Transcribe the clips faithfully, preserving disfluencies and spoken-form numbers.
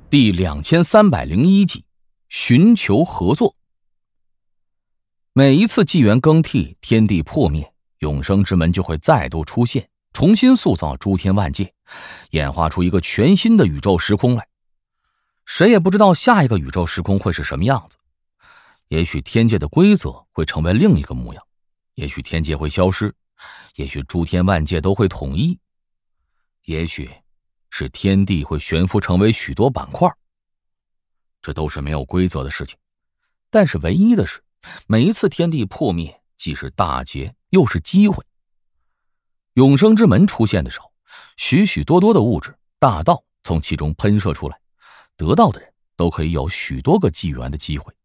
第两千三百零一集，寻求合作。每一次纪元更替，天地破灭，永生之门就会再度出现，重新塑造诸天万界，演化出一个全新的宇宙时空来。谁也不知道下一个宇宙时空会是什么样子。也许天界的规则会成为另一个模样，也许天界会消失，也许诸天万界都会统一，也许是天地会悬浮成为许多板块。这都是没有规则的事情，但是唯一的是，每一次天地破灭既是大劫又是机会。永生之门出现的时候，许许多多的物质大道从其中喷射出来，得到的人都可以有许多个纪元的机会。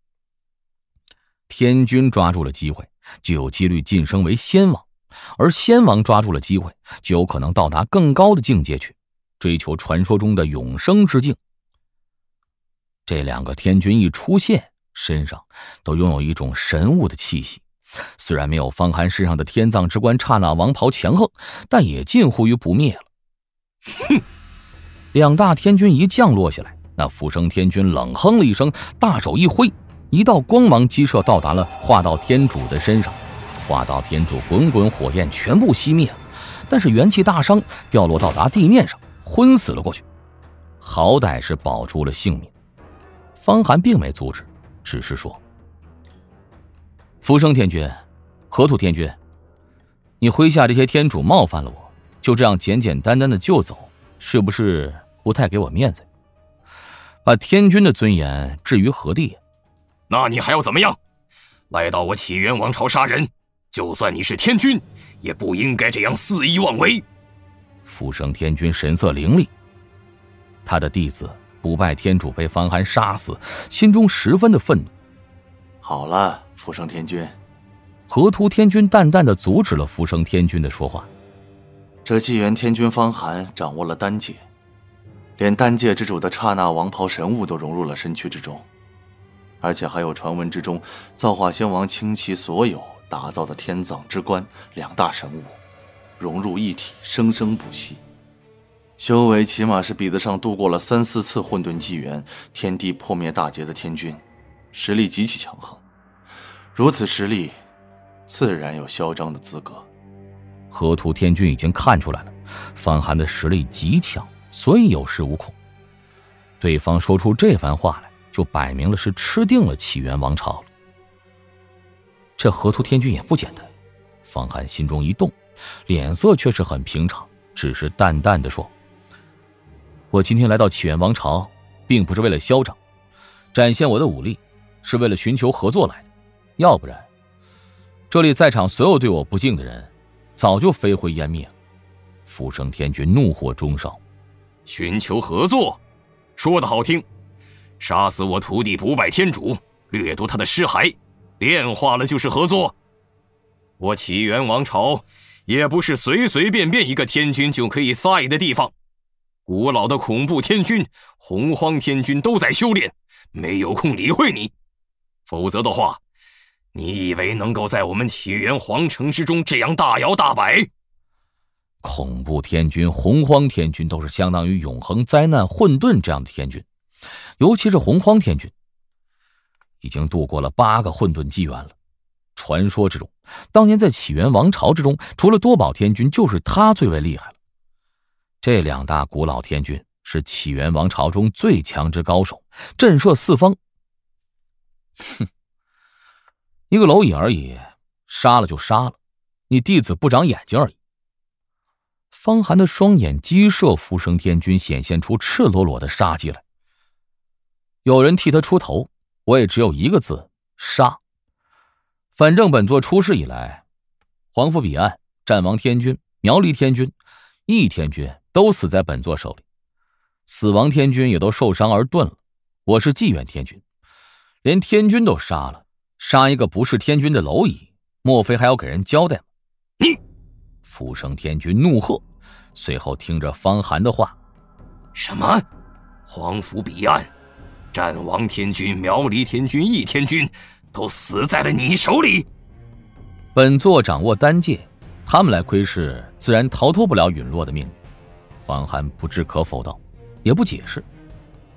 天君抓住了机会，就有几率晋升为仙王，而仙王抓住了机会，就有可能到达更高的境界去，追求传说中的永生之境。这两个天君一出现，身上都拥有一种神物的气息，虽然没有方寒身上的天葬之冠刹那王袍强横，但也近乎于不灭了。 哼！ 两大天君一降落下来，那浮生天君冷哼了一声，大手一挥，一道光芒激射到达了化道天主的身上。化道天主滚滚火焰全部熄灭了，但是元气大伤，掉落到达地面上，昏死了过去。好歹是保住了性命。方寒并没阻止，只是说：浮生天君，河图天君，你麾下这些天主冒犯了我，就这样简简单单的就走，是不是不太给我面子？把天君的尊严置于何地？ 那你还要怎么样？来到我启元王朝杀人，就算你是天君，也不应该这样肆意妄为。 浮生天君神色凌厉，他的弟子不败天主被方寒杀死，心中十分的愤怒。 好了，浮生天君。 河图天君淡淡的阻止了浮生天君的说话。 这纪元天君方寒掌握了丹界，连丹界之主的刹那王袍神物都融入了身躯之中，而且还有传闻之中造化仙王倾其所有打造的天葬之冠两大神物，融入一体，生生不息。修为起码是比得上度过了三四次混沌纪元、天地破灭大劫的天君，实力极其强横。如此实力，自然有嚣张的资格。 河图天君已经看出来了，方寒的实力极强，所以有恃无恐。对方说出这番话来，就摆明了是吃定了启元王朝了。这河图天君也不简单。方寒心中一动，脸色却是很平常，只是淡淡的说：我今天来到启元王朝，并不是为了嚣张，展现我的武力，是为了寻求合作来的。要不然，这里在场所有对我不敬的人，早就飞灰烟灭了。浮生天君怒火中烧。 寻求合作，说得好听，杀死我徒弟不败天主，掠夺他的尸骸，炼化了就是合作。我启元王朝也不是随随便便一个天君就可以在的地方。古老的恐怖天君、洪荒天君都在修炼，没有空理会你。否则的话，你以为能够在我们启元皇城之中这样大摇大摆？ 恐怖天君、洪荒天君都是相当于永恒灾难混沌这样的天君，尤其是洪荒天君，已经度过了八个混沌纪元了。传说之中，当年在启元王朝之中，除了多宝天君，就是他最为厉害了。这两大古老天君是启元王朝中最强之高手，震慑四方。哼，一个蝼蚁而已，杀了就杀了，你弟子不长眼睛而已。方寒的双眼激射浮生天君，显现出赤裸裸的杀机来。有人替他出头，我也只有一个字：杀。反正本座出世以来，黄府彼岸、战王天君、苗栗天君、翼天君都死在本座手里，死亡天君也都受伤而遁了。我是纪元天君，连天君都杀了，杀一个不是天君的蝼蚁，莫非还要给人交代吗？ 你！ 浮生天君怒喝，随后听着方寒的话： 什么？黄府彼岸、战王天君、苗栗天君、翼天君都死在了你手里？ 本座掌握丹界，他们来窥视，自然逃脱不了陨落的命运。方寒不置可否道，也不解释。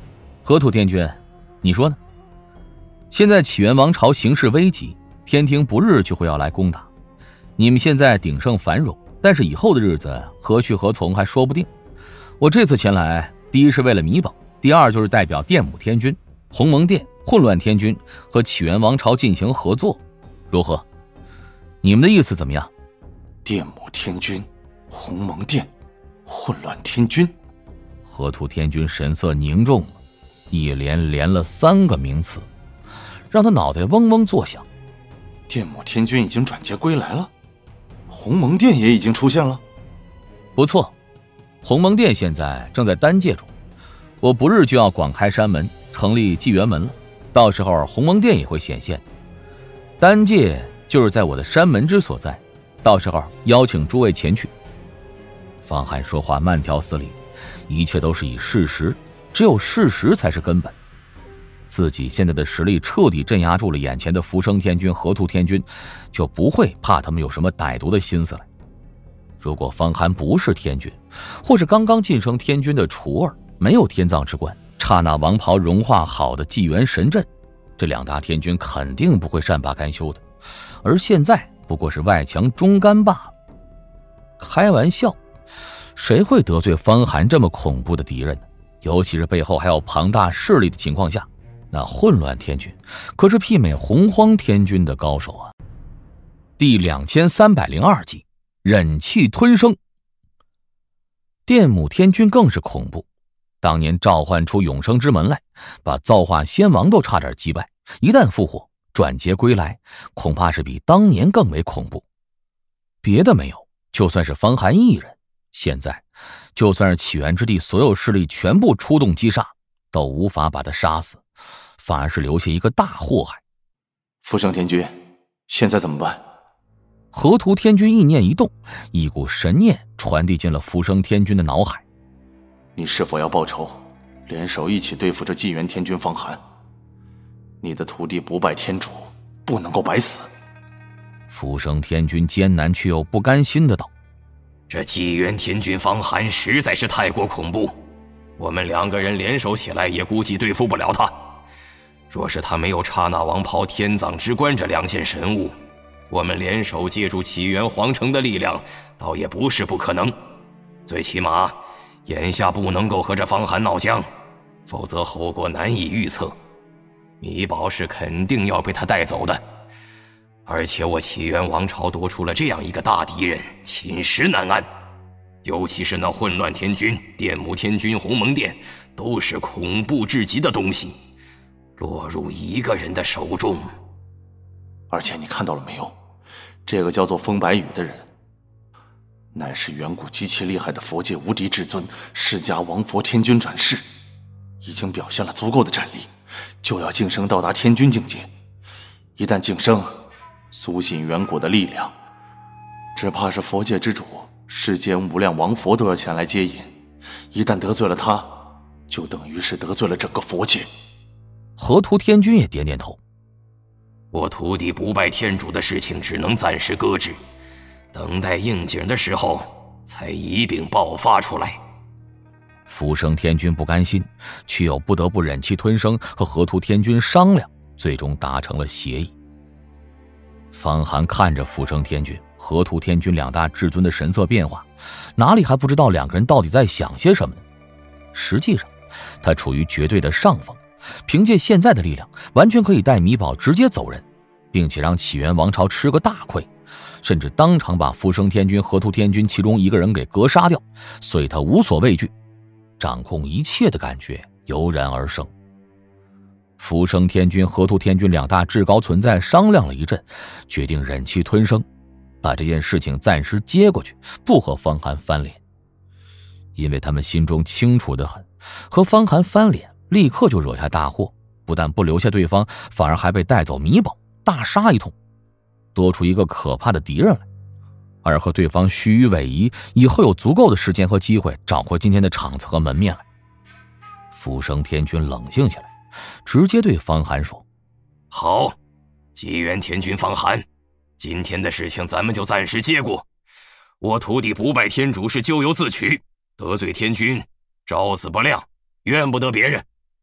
河图天君，你说呢？现在起源王朝形势危急，天庭不日就会要来攻打。你们现在鼎盛繁荣，但是以后的日子何去何从还说不定。我这次前来，第一是为了弥补，第二就是代表电母天君、鸿蒙殿、混乱天君和起源王朝进行合作，如何？你们的意思怎么样？ 电母天君、鸿蒙殿、混乱天君。 河图天君神色凝重了，一连连了三个名词，让他脑袋嗡嗡作响。 电母天君已经转劫归来了，鸿蒙殿也已经出现了。 不错，鸿蒙殿现在正在丹界中，我不日就要广开山门，成立纪元门了，到时候鸿蒙殿也会显现。丹界就是在我的山门之所在，到时候邀请诸位前去。方寒说话慢条斯理，一切都是以事实，只有事实才是根本。自己现在的实力彻底镇压住了眼前的浮生天君、河图天君，就不会怕他们有什么歹毒的心思来。如果方寒不是天君，或是刚刚晋升天君的雏儿，没有天葬之冠，刹那王袍融化好的纪元神阵，这两大天君肯定不会善罢甘休的。而现在不过是外强中干罢了。开玩笑，谁会得罪方寒这么恐怖的敌人呢？尤其是背后还有庞大势力的情况下，那混乱天君可是媲美洪荒天君的高手啊！第两千三百零二集，忍气吞声。电母天君更是恐怖，当年召唤出永生之门来，把造化仙王都差点击败，一旦复活转劫归来，恐怕是比当年更为恐怖。别的没有，就算是方寒一人，现在就算是起源之地所有势力全部出动击杀，都无法把他杀死，反而是留下一个大祸害。 浮生天君，现在怎么办？ 河图天君意念一动，一股神念传递进了浮生天君的脑海。 你是否要报仇，联手一起对付这纪元天君方寒？你的徒弟不败天主不能够白死。 浮生天君艰难却又不甘心的道： 这纪元天君方寒实在是太过恐怖，我们两个人联手起来也估计对付不了他。若是他没有刹那王袍、天葬之冠这两件神物，我们联手借助起源皇城的力量，倒也不是不可能。最起码眼下不能够和这方寒闹僵，否则后果难以预测。米宝是肯定要被他带走的，而且我起源王朝多出了这样一个大敌人，寝食难安。尤其是那混乱天君、电母天君、鸿蒙殿，都是恐怖至极的东西，落入一个人的手中。 而且你看到了没有，这个叫做风白羽的人，乃是远古极其厉害的佛界无敌至尊释迦王佛天君转世，已经表现了足够的战力，就要晋升到达天君境界。一旦晋升，苏醒远古的力量，只怕是佛界之主世间无量王佛都要前来接引。一旦得罪了他，就等于是得罪了整个佛界。 河图天君也点点头。 我徒弟不败天主的事情只能暂时搁置，等待应景的时候才一并爆发出来。 浮生天君不甘心，却又不得不忍气吞声，和河图天君商量，最终达成了协议。方寒看着浮生天君、河图天君两大至尊的神色变化，哪里还不知道两个人到底在想些什么呢？实际上他处于绝对的上风，凭借现在的力量，完全可以带米宝直接走人，并且让起源王朝吃个大亏，甚至当场把浮生天君、河图天君其中一个人给格杀掉，所以他无所畏惧，掌控一切的感觉油然而生。浮生天君、河图天君两大至高存在商量了一阵，决定忍气吞声，把这件事情暂时接过去，不和方寒翻脸。因为他们心中清楚得很，和方寒翻脸立刻就惹下大祸，不但不留下对方，反而还被带走弥宝，大杀一通，多出一个可怕的敌人来。而和对方虚与委蛇，以后有足够的时间和机会找回今天的场子和门面来。浮生天君冷静下来，直接对方寒说： 好，纪元天君方寒，今天的事情咱们就暂时接过。我徒弟不败天主是咎由自取，得罪天君，招子不亮，怨不得别人。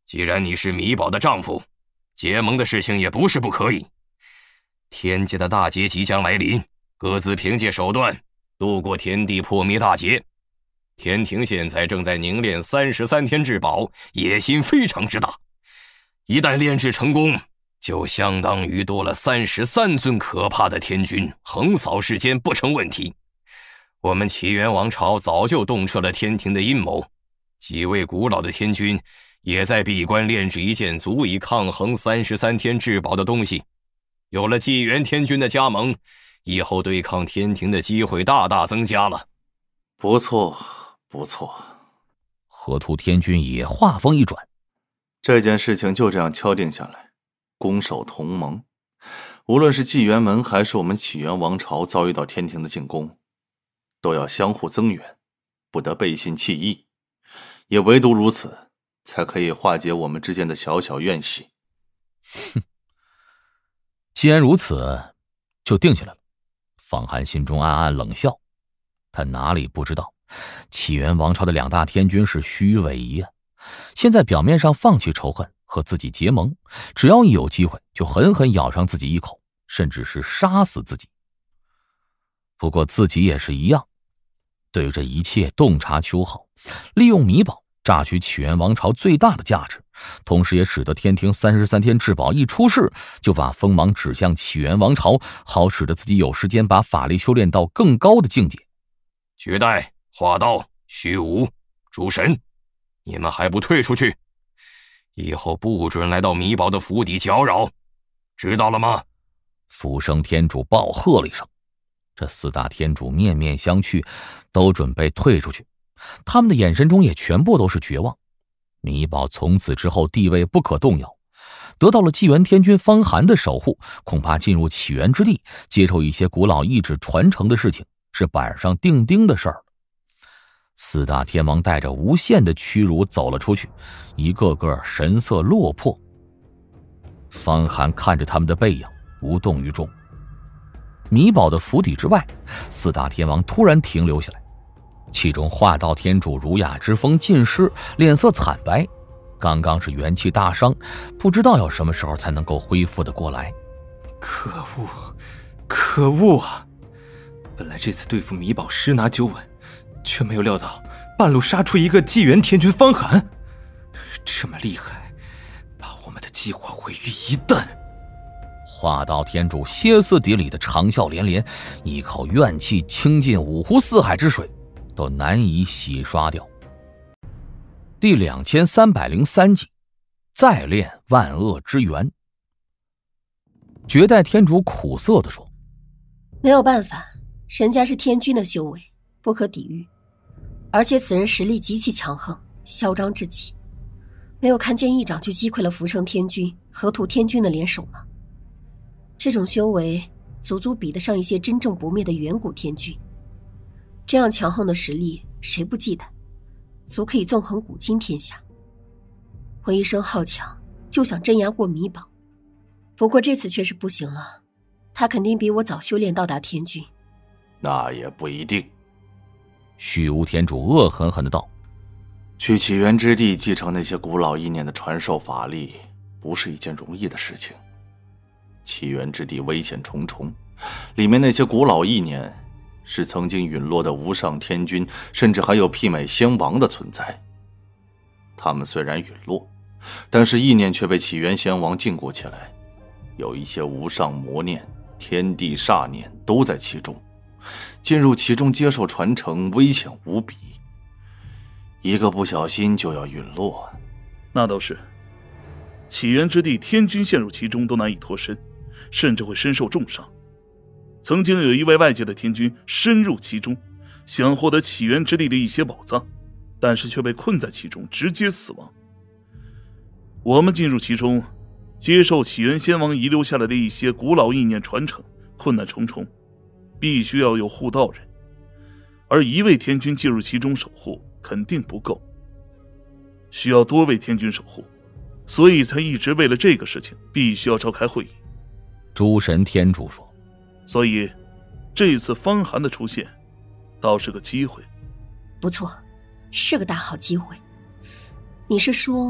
既然你是米宝的丈夫，结盟的事情也不是不可以。天界的大劫即将来临，各自凭借手段度过天地破灭大劫。天庭现在正在凝练三十三天至宝，野心非常之大。一旦炼制成功，就相当于多了三十三尊可怕的天君，横扫世间不成问题。我们起源王朝早就洞彻了天庭的阴谋，几位古老的天君也在闭关炼制一件足以抗衡三十三天至宝的东西。有了纪元天君的加盟，以后对抗天庭的机会大大增加了。 不错，不错。 河图天君也话锋一转， 这件事情就这样敲定下来，攻守同盟。无论是纪元门还是我们起源王朝遭遇到天庭的进攻，都要相互增援，不得背信弃义。也唯独如此，才可以化解我们之间的小小怨隙。 哼，既然如此，就定下来了。方寒心中暗暗冷笑，他哪里不知道起源王朝的两大天君是虚伪仪啊！现在表面上放弃仇恨，和自己结盟，只要一有机会就狠狠咬上自己一口，甚至是杀死自己。不过自己也是一样，对于这一切洞察秋毫，利用米宝榨取起源王朝最大的价值，同时也使得天庭三十三天至宝一出世就把锋芒指向起源王朝，好使得自己有时间把法力修炼到更高的境界。 绝代、化道、虚无、诸神，你们还不退出去？以后不准来到米宝的府邸搅扰，知道了吗？ 福生天主暴喝了一声，这四大天主面面相觑，都准备退出去。他们的眼神中也全部都是绝望。米宝从此之后地位不可动摇，得到了纪元天君方寒的守护，恐怕进入起源之地接受一些古老意志传承的事情是板上钉钉的事儿。四大天王带着无限的屈辱走了出去，一个个神色落魄。方寒看着他们的背影，无动于衷。米宝的府邸之外，四大天王突然停留下来，其中化道天主儒雅之风尽失，脸色惨白，刚刚是元气大伤，不知道要什么时候才能够恢复的过来。 可恶，可恶啊！本来这次对付米宝十拿九稳，却没有料到半路杀出一个纪元天君方寒，这么厉害，把我们的计划毁于一旦。 化道天主歇斯底里的长啸连连，一口怨气倾尽五湖四海之水，都难以洗刷掉。第两千三百零三集，再炼万恶之源。绝代天主苦涩地说：“ 没有办法，人家是天君的修为，不可抵御，而且此人实力极其强横，嚣张至极。没有看见一掌就击溃了福生天君、河图天君的联手吗？这种修为足足比得上一些真正不灭的远古天君。这样强横的实力，谁不忌惮？足可以纵横古今天下。我一生好强，就想镇压过米宝，不过这次却是不行了。他肯定比我早修炼到达天君。 那也不一定。” 虚无天主恶狠狠的道：“ 去起源之地继承那些古老意念的传授法力，不是一件容易的事情。起源之地危险重重，里面那些古老意念是曾经陨落的无上天君，甚至还有媲美仙王的存在。他们虽然陨落，但是意念却被起源仙王禁锢起来，有一些无上魔念、天地煞念都在其中，进入其中接受传承，危险无比，一个不小心就要陨落。” 那倒是，起源之地天君陷入其中都难以脱身，甚至会身受重伤。曾经有一位外界的天君深入其中，想获得起源之地的一些宝藏，但是却被困在其中，直接死亡。我们进入其中，接受起源仙王遗留下来的一些古老意念传承，困难重重，必须要有护道人，而一位天君进入其中守护肯定不够，需要多位天君守护，所以才一直为了这个事情必须要召开会议。 诸神天主说：“ 所以这次方寒的出现倒是个机会。” 不错，是个大好机会。你是说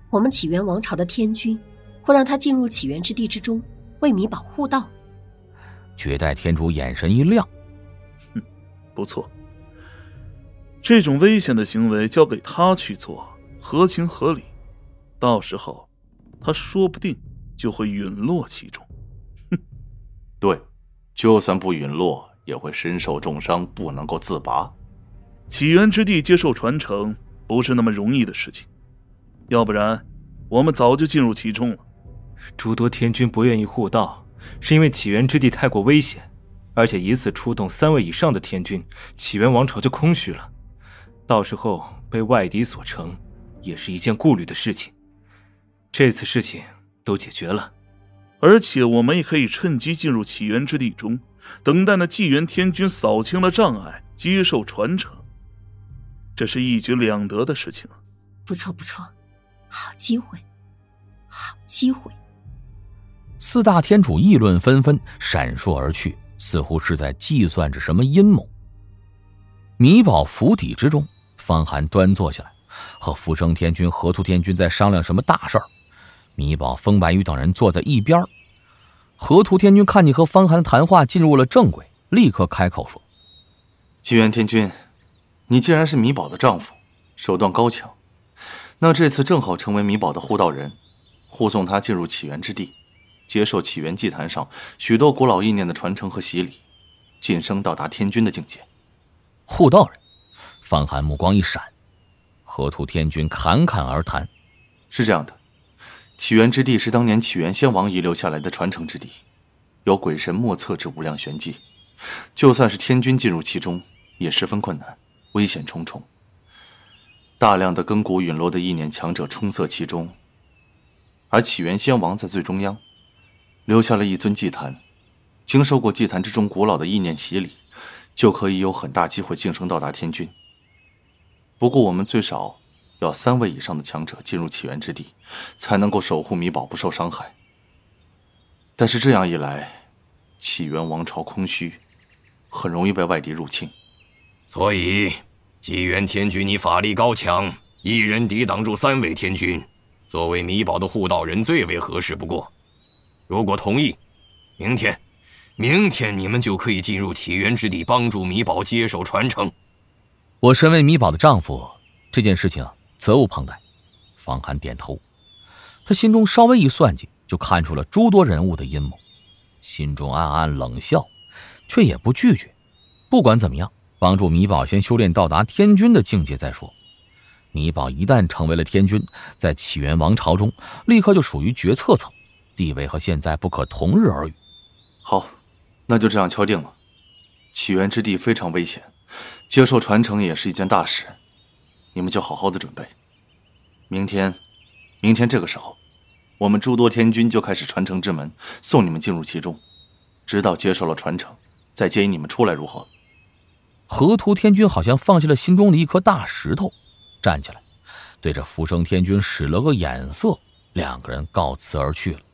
我们起源王朝的天君会让他进入起源之地之中，为米宝护道。 绝代天主眼神一亮， 哼，不错。这种危险的行为交给他去做，合情合理。到时候，他说不定就会陨落其中。 哼，对，就算不陨落，也会身受重伤，不能够自拔。 起源之地接受传承，不是那么容易的事情，要不然，我们早就进入其中了。 诸多天君不愿意护道，是因为起源之地太过危险，而且一次出动三位以上的天君，起源王朝就空虚了。到时候被外敌所成，也是一件顾虑的事情。这次事情都解决了， 而且我们也可以趁机进入起源之地中，等待那纪元天君扫清了障碍，接受传承。这是一举两得的事情啊！ 不错不错，好机会，好机会！ 四大天主议论纷纷，闪烁而去，似乎是在计算着什么阴谋。米宝府邸之中，方寒端坐下来，和福生天君、河图天君在商量什么大事儿。米宝、风白羽等人坐在一边。河图天君看见和方寒的谈话进入了正轨，立刻开口说：“ 纪元天君，你既然是米宝的丈夫，手段高强，那这次正好成为米宝的护道人，护送他进入起源之地，接受起源祭坛上许多古老意念的传承和洗礼，晋升到达天君的境界。” 护道人，方寒目光一闪，河图天君侃侃而谈：“ 是这样的，起源之地是当年起源先王遗留下来的传承之地，有鬼神莫测之无量玄机，就算是天君进入其中，也十分困难，危险重重。大量的亘古陨落的意念强者充塞其中，而起源先王在最中央，留下了一尊祭坛，经受过祭坛之中古老的意念洗礼，就可以有很大机会晋升到达天君。不过我们最少要三位以上的强者进入起源之地，才能够守护米宝不受伤害。但是这样一来，起源王朝空虚，很容易被外敌入侵。 所以纪元天君你法力高强，一人抵挡住三位天君，作为米宝的护道人最为合适不过。如果同意，明天明天你们就可以进入起源之地，帮助米宝接受传承。 我身为米宝的丈夫，这件事情责无旁贷。方寒点头，他心中稍微一算计，就看出了诸多人物的阴谋，心中暗暗冷笑，却也不拒绝。不管怎么样，帮助米宝先修炼到达天君的境界再说。米宝一旦成为了天君，在起源王朝中立刻就属于决策层，地位和现在不可同日而语。 好，那就这样敲定了。起源之地非常危险，接受传承也是一件大事，你们就好好的准备。明天，明天这个时候，我们诸多天君就开始传承之门，送你们进入其中，直到接受了传承，再接引你们出来，如何？ 河图天君好像放下了心中的一颗大石头，站起来，对着福生天君使了个眼色，两个人告辞而去了。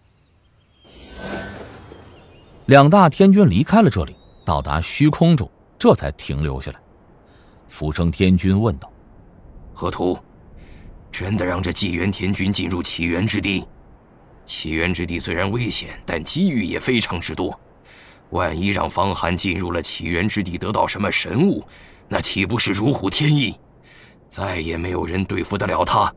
两大天君离开了这里，到达虚空中，这才停留下来。福生天君问道：“ 河图，真的让这纪元天君进入起源之地？起源之地虽然危险，但机遇也非常之多。万一让方寒进入了起源之地，得到什么神物，那岂不是如虎添翼？再也没有人对付得了他。”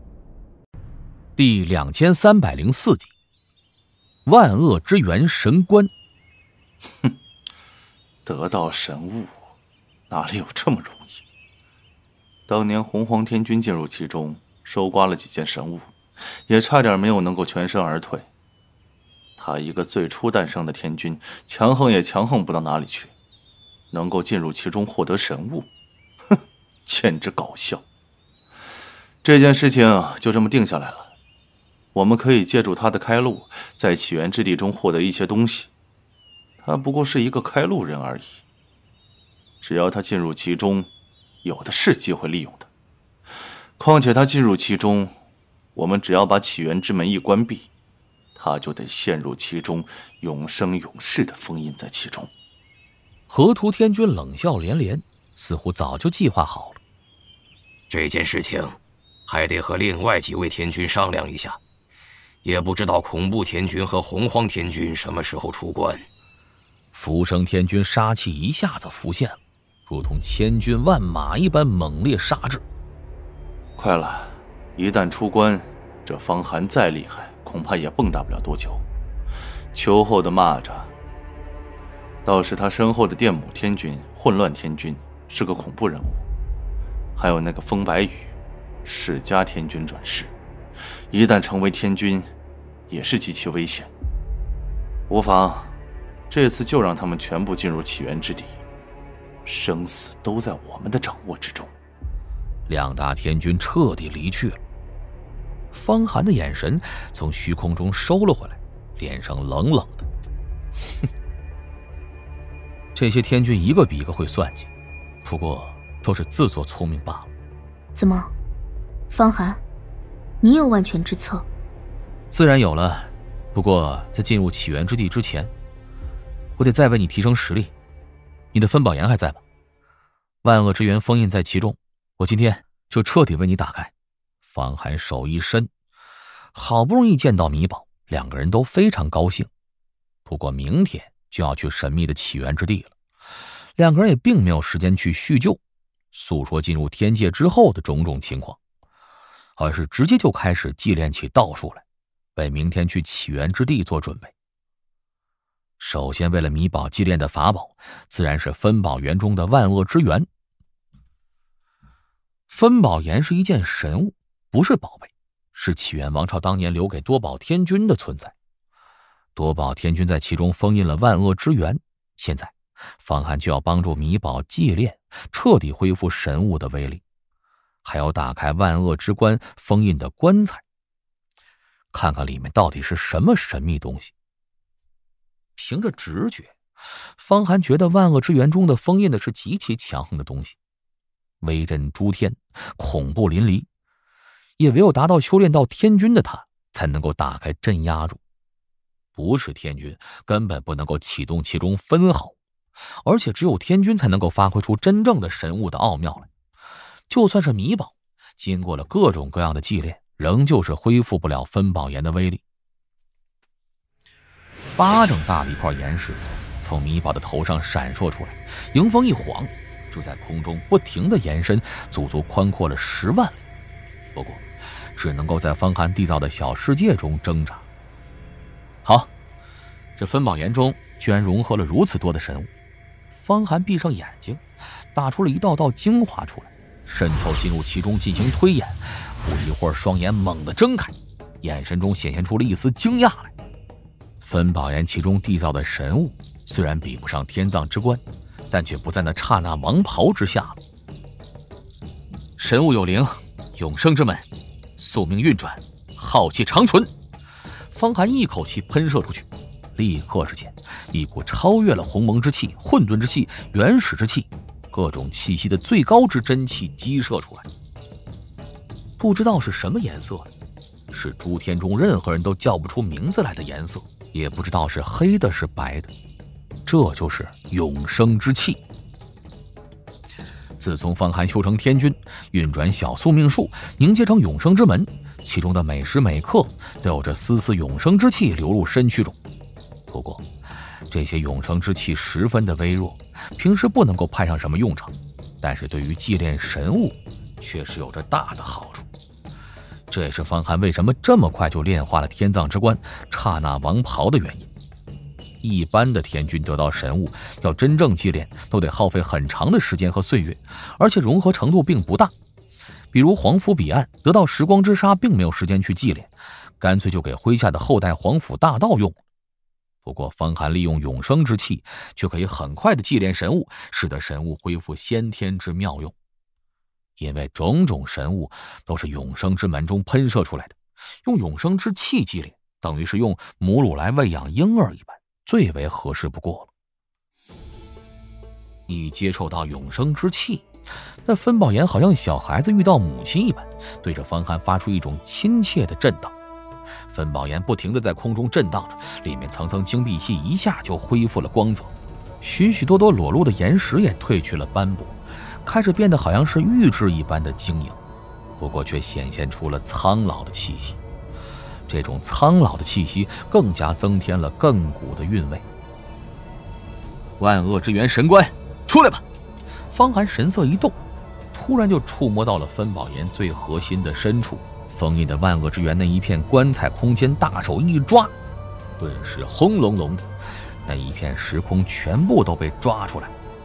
第两千三百零四集，万恶之源神棺。 哼，得到神物，哪里有这么容易？当年洪荒天君进入其中，收刮了几件神物，也差点没有能够全身而退。他一个最初诞生的天君，强横也强横不到哪里去，能够进入其中获得神物，哼，简直搞笑。这件事情就这么定下来了，我们可以借助他的开路，在起源之地中获得一些东西。他不过是一个开路人而已，只要他进入其中，有的是机会利用的。况且他进入其中，我们只要把起源之门一关闭，他就得陷入其中，永生永世的封印在其中。 河图天君冷笑连连，似乎早就计划好了。 这件事情还得和另外几位天君商量一下。也不知道恐怖天君和洪荒天君什么时候出关。 浮生天君杀气一下子浮现了，如同千军万马一般猛烈杀至。 快了，一旦出关，这方寒再厉害，恐怕也蹦跶不了多久。秋后的蚂蚱，倒是他身后的电母天君、混乱天君是个恐怖人物，还有那个风白羽，世家天君转世，一旦成为天君，也是极其危险。无妨，这次就让他们全部进入起源之地，生死都在我们的掌握之中。 两大天君彻底离去了，方寒的眼神从虚空中收了回来，脸上冷冷的，哼，这些天君一个比一个会算计，不过都是自作聪明罢了。 怎么，方寒，你有万全之策？ 自然有了，不过在进入起源之地之前，我得再为你提升实力。你的分宝岩还在吧？万恶之源封印在其中，我今天就彻底为你打开。方寒手一伸，好不容易见到米宝，两个人都非常高兴。不过明天就要去神秘的起源之地了，两个人也并没有时间去叙旧，诉说进入天界之后的种种情况，而是直接就开始祭炼起道术来，为明天去起源之地做准备。首先为了米宝祭炼的法宝，自然是分宝源中的万恶之源。分宝岩是一件神物，不是宝贝，是起源王朝当年留给多宝天君的存在。多宝天君在其中封印了万恶之源，现在方寒就要帮助米宝祭炼，彻底恢复神物的威力，还要打开万恶之关封印的棺材，看看里面到底是什么神秘东西。凭着直觉，方寒觉得万恶之源中的封印的是极其强横的东西，威震诸天，恐怖淋漓，也唯有达到修炼到天君的他才能够打开镇压住，不是天君根本不能够启动其中分毫，而且只有天君才能够发挥出真正的神物的奥妙来。就算是米宝经过了各种各样的祭炼，仍旧是恢复不了分宝岩的威力。巴掌大的一块岩石从米宝的头上闪烁出来，迎风一晃，就在空中不停地延伸，足足宽阔了十万里。不过只能够在方寒缔造的小世界中挣扎。好，这分宝岩中居然融合了如此多的神物。方寒闭上眼睛，打出了一道道精华出来，渗透进入其中进行推演。不一会儿，双眼猛地睁开，眼神中显现出了一丝惊讶来。分宝岩其中缔造的神物虽然比不上天葬之棺，但却不在那刹那王袍之下了。神物有灵，永生之门，宿命运转，浩气长存。方寒一口气喷射出去，立刻之间，一股超越了鸿蒙之气、混沌之气、原始之气，各种气息的最高之真气激射出来。不知道是什么颜色的，是诸天中任何人都叫不出名字来的颜色，也不知道是黑的是白的，这就是永生之气。自从方寒修成天君，运转小宿命术，凝结成永生之门，其中的每时每刻都有着丝丝永生之气流入身躯中。不过这些永生之气十分的微弱，平时不能够派上什么用场，但是对于祭炼神物却是有着大的好处。这也是方寒为什么这么快就炼化了天葬之棺、刹那王袍的原因。一般的天君得到神物，要真正祭炼都得耗费很长的时间和岁月，而且融合程度并不大。比如皇甫彼岸得到时光之沙，并没有时间去祭炼，干脆就给麾下的后代皇甫大盗用。不过方寒利用永生之气，却可以很快的祭炼神物，使得神物恢复先天之妙用。因为种种神物都是永生之门中喷射出来的，用永生之气祭炼，等于是用母乳来喂养婴儿一般，最为合适不过了。一接受到永生之气，那分宝岩好像小孩子遇到母亲一般，对着方寒发出一种亲切的震荡。分宝岩不停地在空中震荡着，里面层层晶碧系一下就恢复了光泽，许许多多裸露的岩石也褪去了斑驳，开始变得好像是玉质一般的晶莹。 不过却显现出了苍老的气息。这种苍老的气息更加增添了亘古的韵味。万恶之源神官，出来吧！方寒神色一动，突然就触摸到了分宝岩最核心的深处，封印的万恶之源那一片棺材空间，大手一抓，顿时轰隆隆的，那一片时空全部都被抓出来。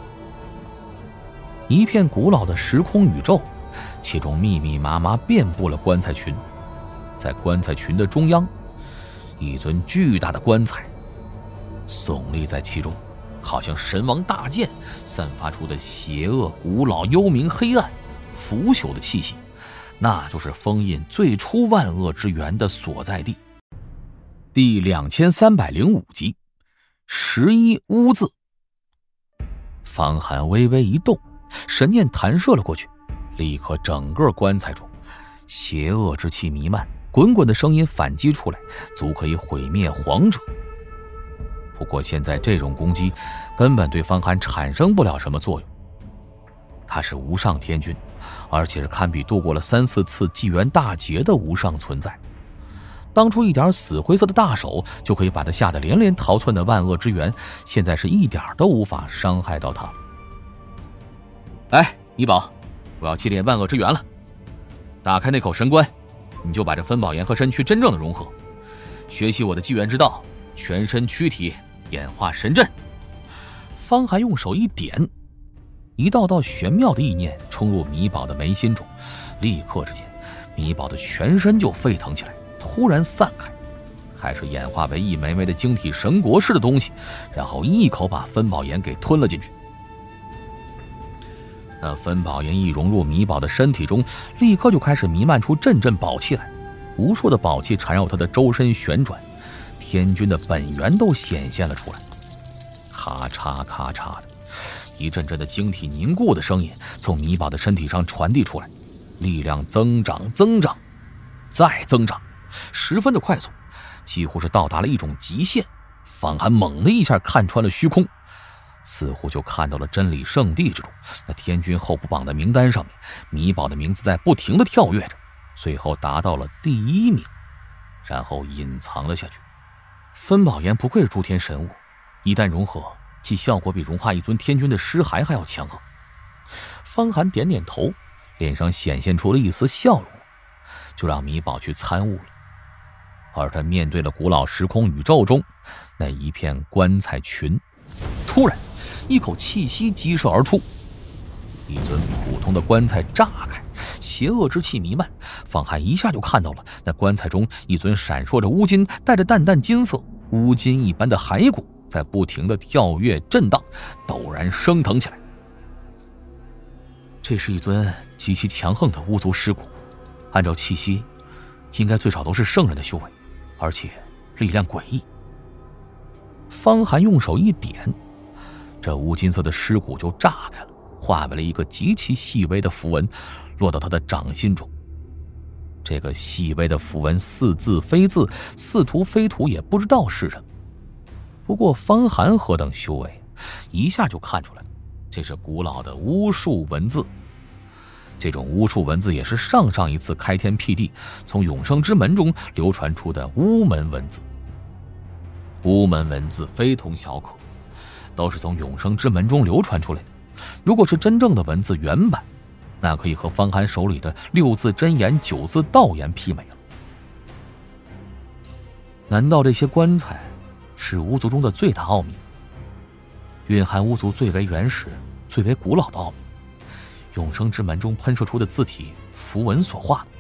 一片古老的时空宇宙，其中密密麻麻遍布了棺材群。在棺材群的中央，一尊巨大的棺材耸立在其中，好像神王大剑散发出的邪恶、古老、幽冥、黑暗、腐朽的气息，那就是封印最初万恶之源的所在地。第两千三百零五集，十一污字。方寒微微一动，神念弹射了过去，立刻整个棺材中邪恶之气弥漫，滚滚的声音反击出来，足可以毁灭皇者。不过现在这种攻击根本对方寒产生不了什么作用。他是无上天君，而且是堪比度过了三四次纪元大劫的无上存在。当初一点死灰色的大手就可以把他吓得连连逃窜的万恶之源，现在是一点都无法伤害到他。哎，米宝，我要祭炼万恶之源了。打开那口神棺，你就把这分宝岩和身躯真正的融合，学习我的纪元之道，全身躯体演化神阵。方寒用手一点，一道道玄妙的意念冲入米宝的眉心中，立刻之间，米宝的全身就沸腾起来，突然散开，开始演化为一枚枚的晶体神国似的东西，然后一口把分宝岩给吞了进去。那分宝岩一融入米宝的身体中，立刻就开始弥漫出阵阵宝气来，无数的宝气缠绕他的周身旋转，天君的本源都显现了出来。咔嚓咔嚓的，一阵阵的晶体凝固的声音从米宝的身体上传递出来，力量增长增长再增长，十分的快速，几乎是到达了一种极限。方寒猛的一下看穿了虚空，似乎就看到了真理圣地之中那天君候补榜的名单上面，米宝的名字在不停地跳跃着，最后达到了第一名，然后隐藏了下去。分宝岩不愧是诸天神物，一旦融合，其效果比融化一尊天君的尸骸还要强横。方寒点点头，脸上显现出了一丝笑容，就让米宝去参悟了。而他面对了古老时空宇宙中那一片棺材群，突然一口气息激射而出，一尊普通的棺材炸开，邪恶之气弥漫。方寒一下就看到了那棺材中一尊闪烁着乌金，带着淡淡金色乌金一般的骸骨，在不停地跳跃震荡，陡然升腾起来。这是一尊极其强横的巫族尸骨，按照气息应该最少都是圣人的修为，而且力量诡异。方寒用手一点，这乌金色的尸骨就炸开了，化为了一个极其细微的符文，落到他的掌心中。这个细微的符文似字非字，似图非图，也不知道是什么。不过方寒何等修为，一下就看出来了，这是古老的巫术文字。这种巫术文字也是上上一次开天辟地从永生之门中流传出的巫门文字。巫门文字非同小可，都是从永生之门中流传出来的。如果是真正的文字原版，那可以和方寒手里的六字真言、九字道言媲美了。难道这些棺材是巫族中的最大奥秘，蕴含巫族最为原始、最为古老的奥秘？永生之门中喷射出的字体符文所化的。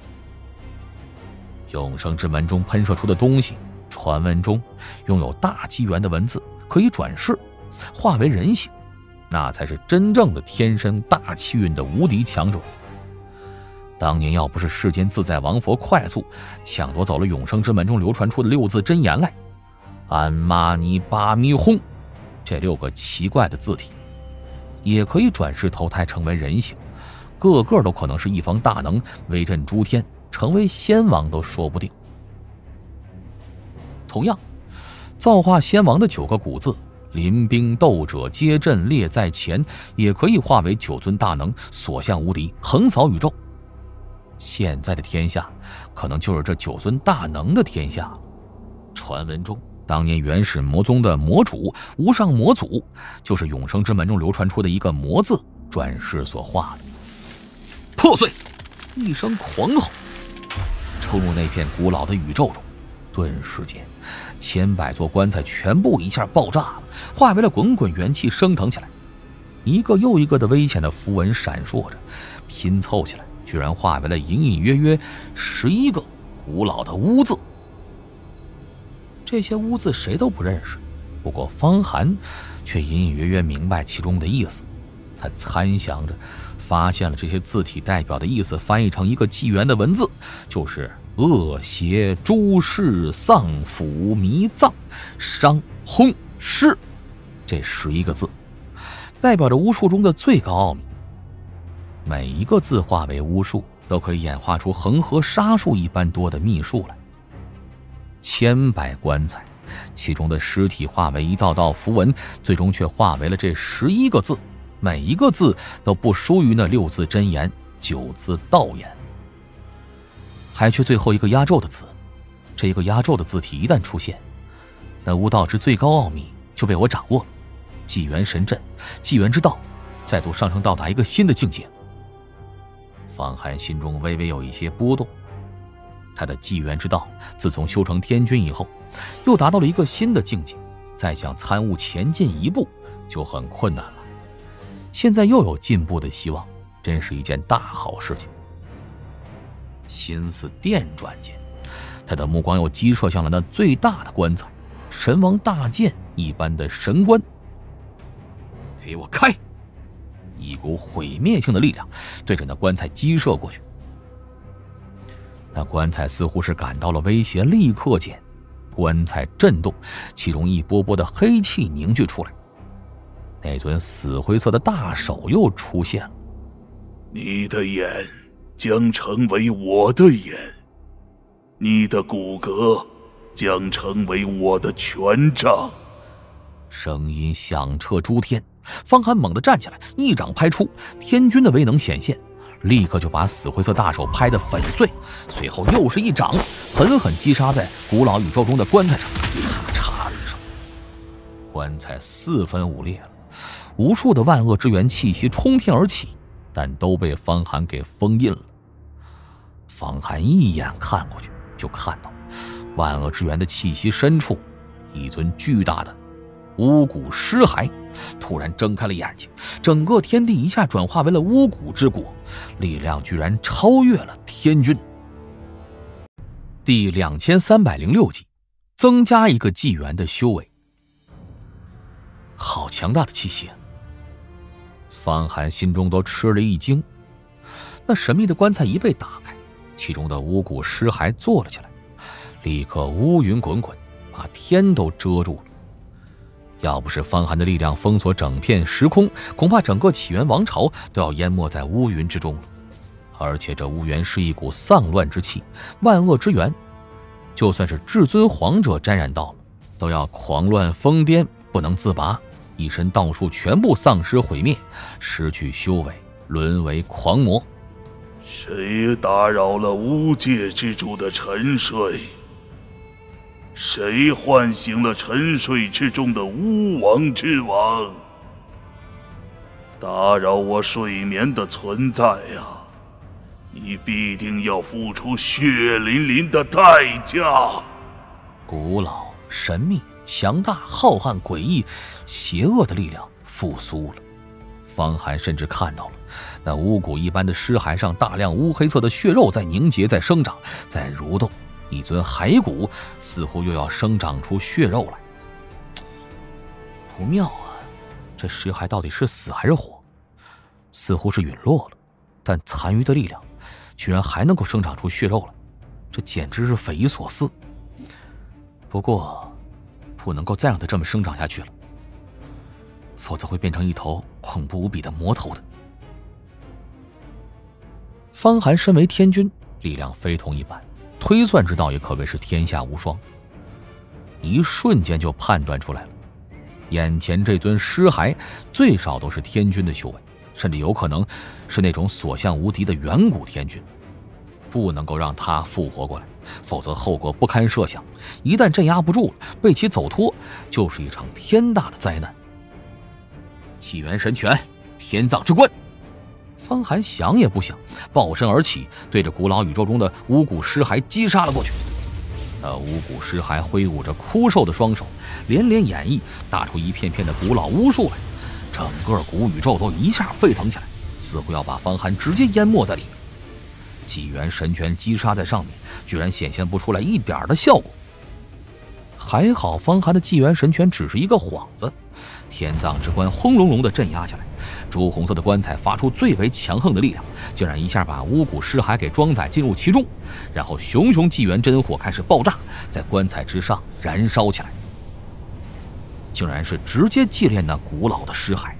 永生之门中喷射出的东西，传闻中拥有大机缘的文字，可以转世化为人形，那才是真正的天生大气运的无敌强者。当年要不是世间自在王佛快速抢夺走了永生之门中流传出的六字真言来，安玛尼巴咪轰这六个奇怪的字体，也可以转世投胎成为人形，个个都可能是一方大能，威震诸天，成为仙王都说不定。同样，造化仙王的九个古字，临兵斗者皆阵列在前，也可以化为九尊大能，所向无敌，横扫宇宙。 现在的天下，可能就是这九尊大能的天下了。传闻中，当年元始魔宗的魔主无上魔祖，就是永生之门中流传出的一个魔字转世所化的。破碎！一声狂吼，冲入那片古老的宇宙中，顿时间，千百座棺材全部一下爆炸了，化为了滚滚元气升腾起来。一个又一个的危险的符文闪烁着，拼凑起来，居然化为了隐隐约约十一个古老的污字。这些污字谁都不认识，不过方寒却隐隐约约明白其中的意思。他参详着，发现了这些字体代表的意思翻译成一个纪元的文字，就是恶邪诸事丧腐迷葬伤轰尸，这十一个字代表着巫术中的最高奥秘。每一个字化为巫术，都可以演化出恒河沙数一般多的秘术来。千百棺材，其中的尸体化为一道道符文，最终却化为了这十一个字，每一个字都不输于那六字真言、九字道言。还缺最后一个压轴的字，这一个压轴的字体一旦出现，那巫道之最高奥秘就被我掌握了。纪元神阵，纪元之道再度上升到达一个新的境界。方寒心中微微有一些波动，他的纪元之道自从修成天君以后，又达到了一个新的境界，再想参悟前进一步就很困难了。现在又有进步的希望，真是一件大好事情。心思电转间，他的目光又激射向了那最大的棺材，神王大剑一般的神棺。给我开！一股毁灭性的力量对着那棺材激射过去。那棺材似乎是感到了威胁，立刻间棺材震动，其中一波波的黑气凝聚出来。那尊死灰色的大手又出现了。 你的眼将成为我的眼，你的骨骼将成为我的权杖。 声音响彻诸天，方寒猛地站起来，一掌拍出，天君的威能显现，立刻就把死灰色大手拍得粉碎，随后又是一掌，狠狠击杀在古老宇宙中的棺材上，咔嚓一声，棺材四分五裂了，无数的万恶之源气息冲天而起，但都被方寒给封印了。方寒一眼看过去，就看到万恶之源的气息深处，一尊巨大的巫蛊尸骸突然睁开了眼睛，整个天地一下转化为了巫蛊之国，力量居然超越了天君。第两千三百零六集，增加一个纪元的修为。好强大的气息啊！方寒心中都吃了一惊。那神秘的棺材一被打开，其中的巫蛊尸骸坐了起来，立刻乌云滚滚，把天都遮住了。要不是方寒的力量封锁整片时空，恐怕整个起源王朝都要淹没在乌云之中了。而且这乌云是一股丧乱之气，万恶之源，就算是至尊皇者沾染到了，都要狂乱疯癫，不能自拔，一身道术全部丧失毁灭，失去修为，沦为狂魔。 谁打扰了巫界之主的沉睡？谁唤醒了沉睡之中的巫王之王？打扰我睡眠的存在啊，你必定要付出血淋淋的代价。 古老、神秘、强大、浩瀚、诡异、邪恶的力量复苏了。方寒甚至看到了那巫蛊一般的尸骸上大量乌黑色的血肉在凝结，在生长，在蠕动。一尊骸骨似乎又要生长出血肉来。不妙啊，这尸骸到底是死还是活？似乎是陨落了，但残余的力量居然还能够生长出血肉来，这简直是匪夷所思。不过不能够再让它这么生长下去了，否则会变成一头恐怖无比的魔头的。方寒身为天君，力量非同一般，推算之道也可谓是天下无双。一瞬间就判断出来了，眼前这尊尸骸最少都是天君的修为，甚至有可能是那种所向无敌的远古天君。 不能够让他复活过来，否则后果不堪设想。一旦镇压不住了，被其走脱，就是一场天大的灾难。纪元神拳，天葬之棺。方寒想也不想，抱身而起，对着古老宇宙中的五谷尸骸击杀了过去。那五谷尸骸挥舞着枯瘦的双手，连连演绎，打出一片片的古老巫术来，整个古宇宙都一下沸腾起来，似乎要把方寒直接淹没在里面。纪元神拳击杀在上面，居然显现不出来一点的效果。还好方寒的纪元神拳只是一个幌子，天葬之棺轰隆隆地镇压下来，朱红色的棺材发出最为强横的力量，竟然一下把五谷尸骸给装载进入其中，然后熊熊纪元真火开始爆炸，在棺材之上燃烧起来，竟然是直接祭炼那古老的尸骸。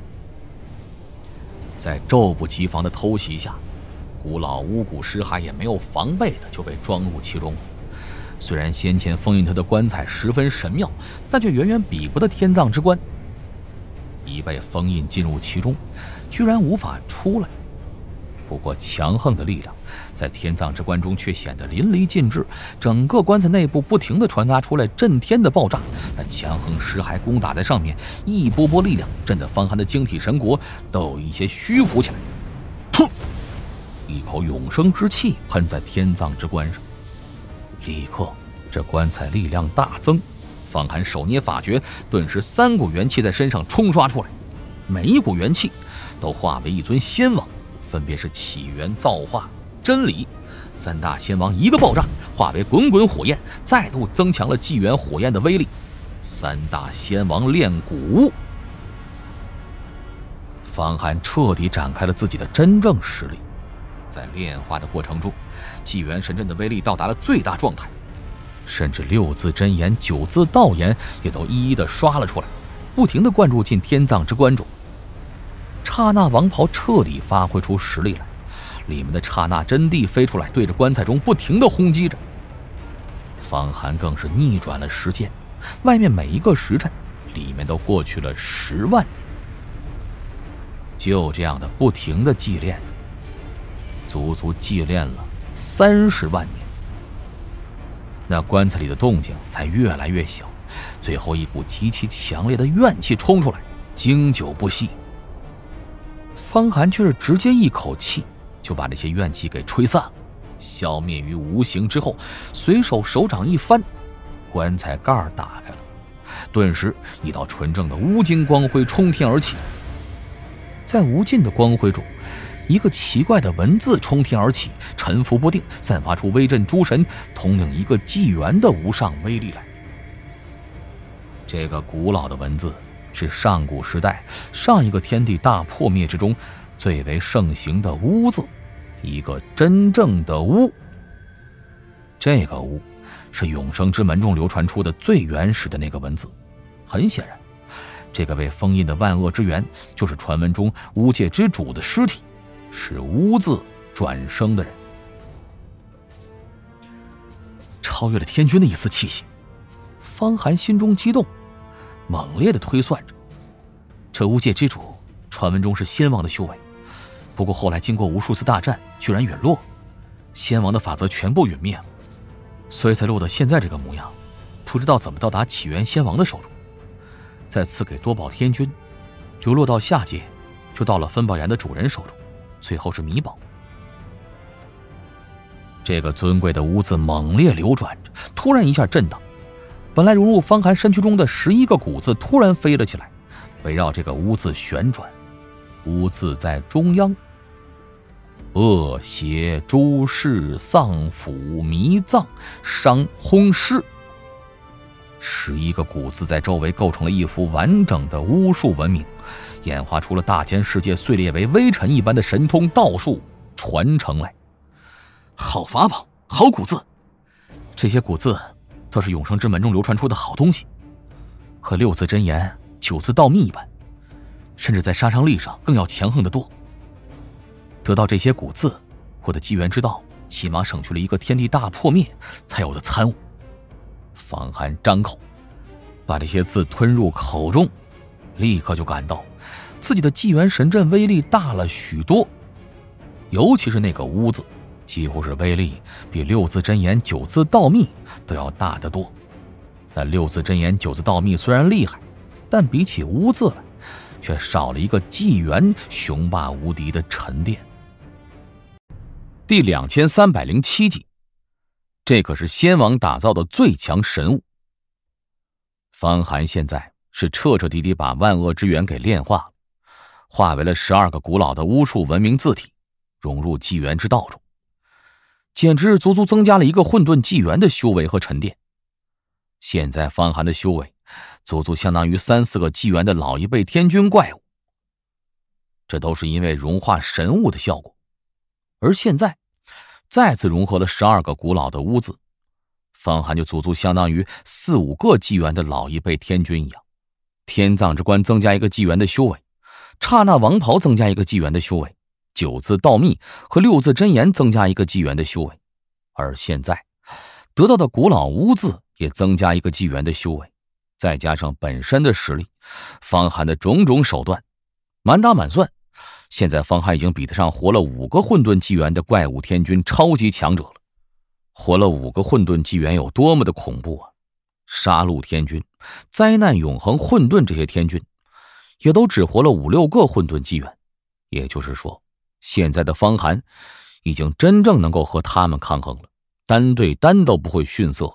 在猝不及防的偷袭下，古老五谷尸骸也没有防备的就被装入其中。虽然先前封印他的棺材十分神妙，但却远远比不得天葬之棺。一被封印进入其中，居然无法出来。不过强横的力量在天葬之棺中却显得淋漓尽致，整个棺材内部不停地传达出来震天的爆炸，那强横尸骸攻打在上面，一波波力量震得方寒的晶体神国都有一些虚浮起来。噗！一口永生之气喷在天葬之棺上，立刻这棺材力量大增。方寒手捏法诀，顿时三股元气在身上冲刷出来，每一股元气都化为一尊仙王，分别是起源、造化、真理三大仙王，一个爆炸化为滚滚火焰，再度增强了纪元火焰的威力。三大仙王炼古物，方寒彻底展开了自己的真正实力。在炼化的过程中，纪元神阵的威力到达了最大状态，甚至六字真言、九字道言也都一一的刷了出来，不停的灌注进天葬之棺中。刹那王袍彻底发挥出实力来，里面的刹那真谛飞出来，对着棺材中不停的轰击着。方寒更是逆转了时间，外面每一个时辰，里面都过去了十万年。就这样的不停的祭炼，足足祭炼了三十万年。那棺材里的动静才越来越小，最后一股极其强烈的怨气冲出来，经久不息。方寒却是直接一口气就把这些怨气给吹散了，消灭于无形之后，随手手掌一翻，棺材盖打开了，顿时一道纯正的乌金光辉冲天而起。在无尽的光辉中，一个奇怪的文字冲天而起，沉浮不定，散发出威震诸神、统领一个纪元的无上威力来。这个古老的文字是上古时代上一个天地大破灭之中最为盛行的巫字，一个真正的巫。这个巫是永生之门中流传出的最原始的那个文字。很显然，这个被封印的万恶之源就是传闻中巫界之主的尸体，是巫字转生的人。超越了天君的一丝气息，方寒心中激动，猛烈地推算着，这巫界之主传闻中是仙王的修为，不过后来经过无数次大战，居然陨落，仙王的法则全部陨灭了，所以才落得现在这个模样，不知道怎么到达起源仙王的手中，再赐给多宝天君，流落到下界，就到了分宝岩的主人手中，最后是弥宝。这个尊贵的巫字猛烈流转着，突然一下震荡，本来融入方寒身躯中的十一个古字突然飞了起来，围绕这个巫字旋转。巫字在中央，恶邪诸事丧腐迷葬伤轰尸，十一个古字在周围构成了一幅完整的巫术文明，演化出了大千世界碎裂为微尘一般的神通道术传承来。好法宝，好古字，这些古字都是永生之门中流传出的好东西，和六字真言、九字道秘一般，甚至在杀伤力上更要强横得多。得到这些古字，我的纪元之道起码省去了一个天地大破灭才有的参悟。方寒张口，把这些字吞入口中，立刻就感到自己的纪元神阵威力大了许多，尤其是那个巫字， 几乎是威力比六字真言、九字道秘都要大得多。但六字真言、九字道秘虽然厉害，但比起乌字来，却少了一个纪元雄霸无敌的沉淀。第两千三百零七集，这可是仙王打造的最强神物。方寒现在是彻彻底底把万恶之源给炼化了，化为了十二个古老的巫术文明字体，融入纪元之道中，简直是足足增加了一个混沌纪元的修为和沉淀。现在方寒的修为足足相当于三四个纪元的老一辈天军怪物，这都是因为融化神物的效果。而现在再次融合了十二个古老的巫字，方寒就足足相当于四五个纪元的老一辈天军一样。天葬之棺增加一个纪元的修为，刹那王袍增加一个纪元的修为，九字道秘和六字真言增加一个纪元的修为，而现在得到的古老巫字也增加一个纪元的修为，再加上本身的实力，方寒的种种手段，满打满算，现在方寒已经比得上活了五个混沌纪元的怪物天军超级强者了。活了五个混沌纪元有多么的恐怖啊！杀戮天军、灾难永恒混沌这些天军也都只活了五六个混沌纪元，也就是说，现在的方寒已经真正能够和他们抗衡了，单对单都不会逊色了。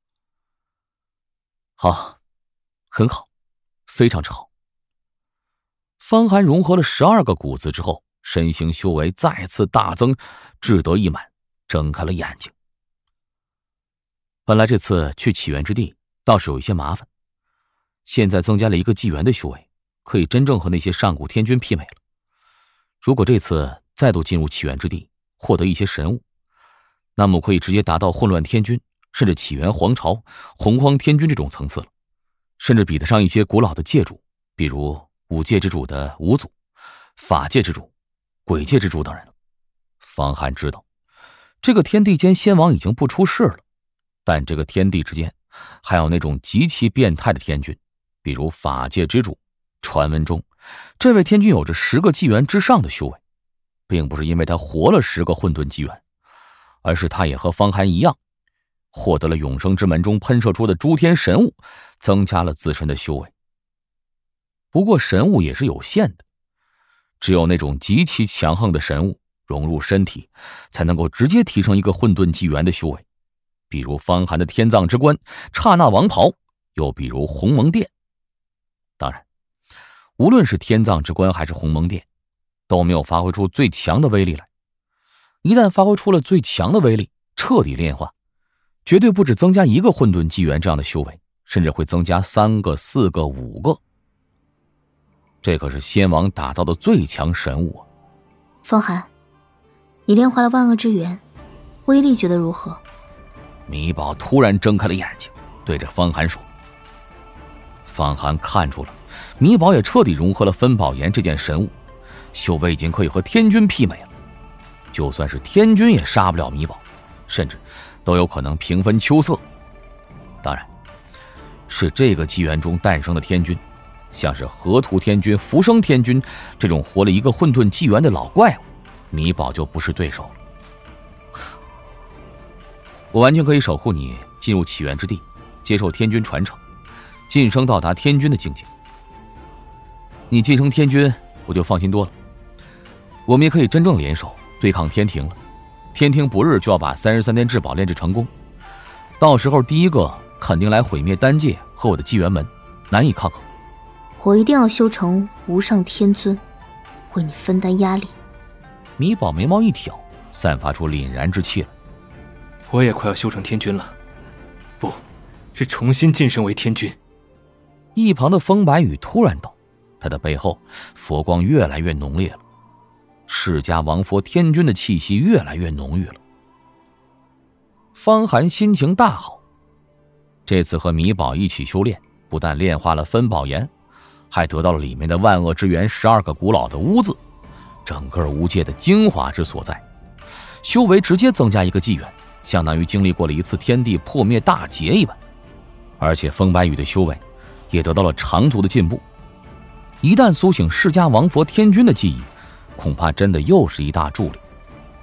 好，很好，非常之好。方寒融合了十二个古字之后，身形修为再次大增，志得意满，睁开了眼睛。本来这次去起源之地倒是有一些麻烦，现在增加了一个纪元的修为，可以真正和那些上古天军媲美了。如果这次再度进入起源之地，获得一些神物，那么可以直接达到混乱天军甚至起源皇朝、洪荒天军这种层次了，甚至比得上一些古老的界主，比如五界之主的五祖、法界之主、鬼界之主等人了。方寒知道这个天地间仙王已经不出世了，但这个天地之间还有那种极其变态的天军，比如法界之主。传闻中这位天君有着十个纪元之上的修为，并不是因为他活了十个混沌纪元，而是他也和方寒一样，获得了永生之门中喷射出的诸天神物，增加了自身的修为。不过神物也是有限的，只有那种极其强横的神物融入身体，才能够直接提升一个混沌纪元的修为，比如方寒的天葬之棺、刹那王袍，又比如鸿蒙殿。当然无论是天葬之棺还是鸿蒙殿，都没有发挥出最强的威力来。一旦发挥出了最强的威力，彻底炼化，绝对不止增加一个混沌纪元这样的修为，甚至会增加三个、四个、五个。这可是仙王打造的最强神物啊！ 方寒，你炼化了万恶之源，威力觉得如何？ 米宝突然睁开了眼睛，对着方寒说。方寒看出了米宝也彻底融合了分宝岩这件神物，修为已经可以和天军媲美了。就算是天军也杀不了米宝，甚至都有可能平分秋色。当然是这个纪元中诞生的天军，像是河图天军、浮生天军这种活了一个混沌纪元的老怪物，米宝就不是对手了。我完全可以守护你进入起源之地，接受天军传承，晋升到达天军的境界。你晋升天军，我就放心多了。我们也可以真正联手对抗天庭了。天庭不日就要把三十三天至宝炼制成功，到时候第一个肯定来毁灭丹界和我的纪元门，难以抗衡。 我一定要修成无上天尊，为你分担压力。 米宝眉毛一挑，散发出凛然之气了。 我也快要修成天君了，不是重新晋升为天君。 一旁的风白羽突然道，他的背后佛光越来越浓烈了，释迦王佛天君的气息越来越浓郁了。方寒心情大好，这次和米宝一起修炼，不但炼化了分宝岩，还得到了里面的万恶之源十二个古老的污字，整个无界的精华之所在，修为直接增加一个纪元，相当于经历过了一次天地破灭大劫一般。而且风白羽的修为也得到了长足的进步，一旦苏醒释迦王佛天君的记忆，恐怕真的又是一大助力。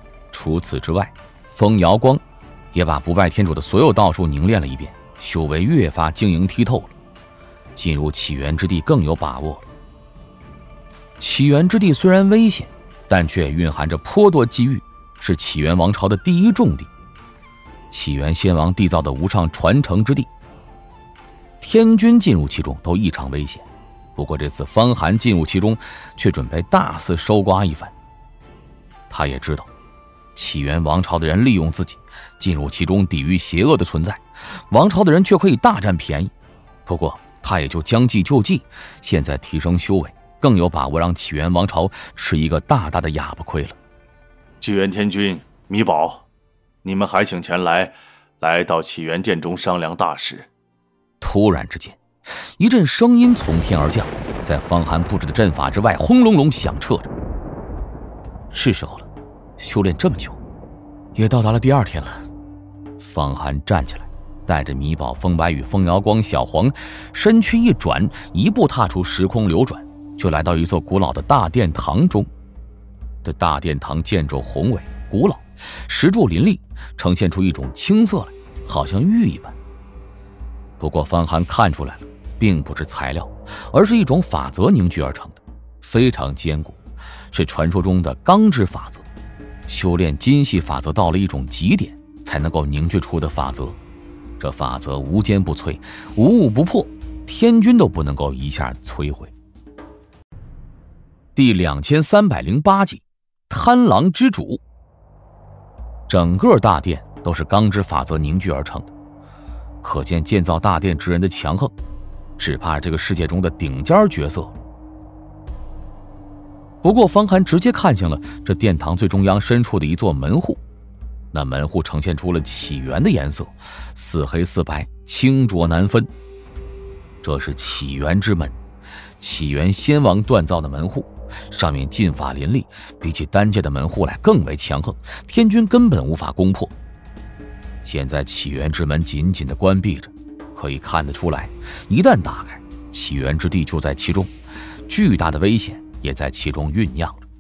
除此之外，风瑶光也把不败天主的所有道术凝练了一遍，修为越发晶莹剔透了，进入起源之地更有把握了。起源之地虽然危险，但却蕴含着颇多机遇，是起源王朝的第一重地，起源先王缔造的无上传承之地。天军进入其中都异常危险，不过这次方寒进入其中，却准备大肆收刮一番。他也知道起源王朝的人利用自己进入其中，抵御邪恶的存在，王朝的人却可以大占便宜。不过他也就将计就计，现在提升修为，更有把握让起源王朝吃一个大大的哑巴亏了。 纪元天君、米宝，你们还请前来，来到起源殿中商量大事。 突然之间，一阵声音从天而降，在方寒布置的阵法之外轰隆隆响彻着。是时候了，修炼这么久，也到达了第二天了。方寒站起来，带着米宝、风白羽、风瑶光、小黄，身躯一转，一步踏出时空流转，就来到一座古老的大殿堂中。这大殿堂建筑宏伟古老，石柱林立，呈现出一种青色来，好像玉一般。不过方寒看出来了，并不是材料，而是一种法则凝聚而成的，非常坚固，是传说中的钢之法则。修炼精细法则到了一种极点，才能够凝聚出的法则。这法则无坚不摧，无物不破，天军都不能够一下摧毁。第两千三百零八集，贪狼之主。整个大殿都是钢之法则凝聚而成的，可见建造大殿之人的强横，只怕这个世界中的顶尖角色。不过方寒直接看向了这殿堂最中央深处的一座门户，那门户呈现出了起源的颜色，似黑似白，清浊难分。这是起源之门，起源先王锻造的门户，上面禁法林立，比起单界的门户来更为强横，天军根本无法攻破。现在起源之门紧紧地关闭着，可以看得出来，一旦打开，起源之地就在其中，巨大的危险也在其中酝酿着。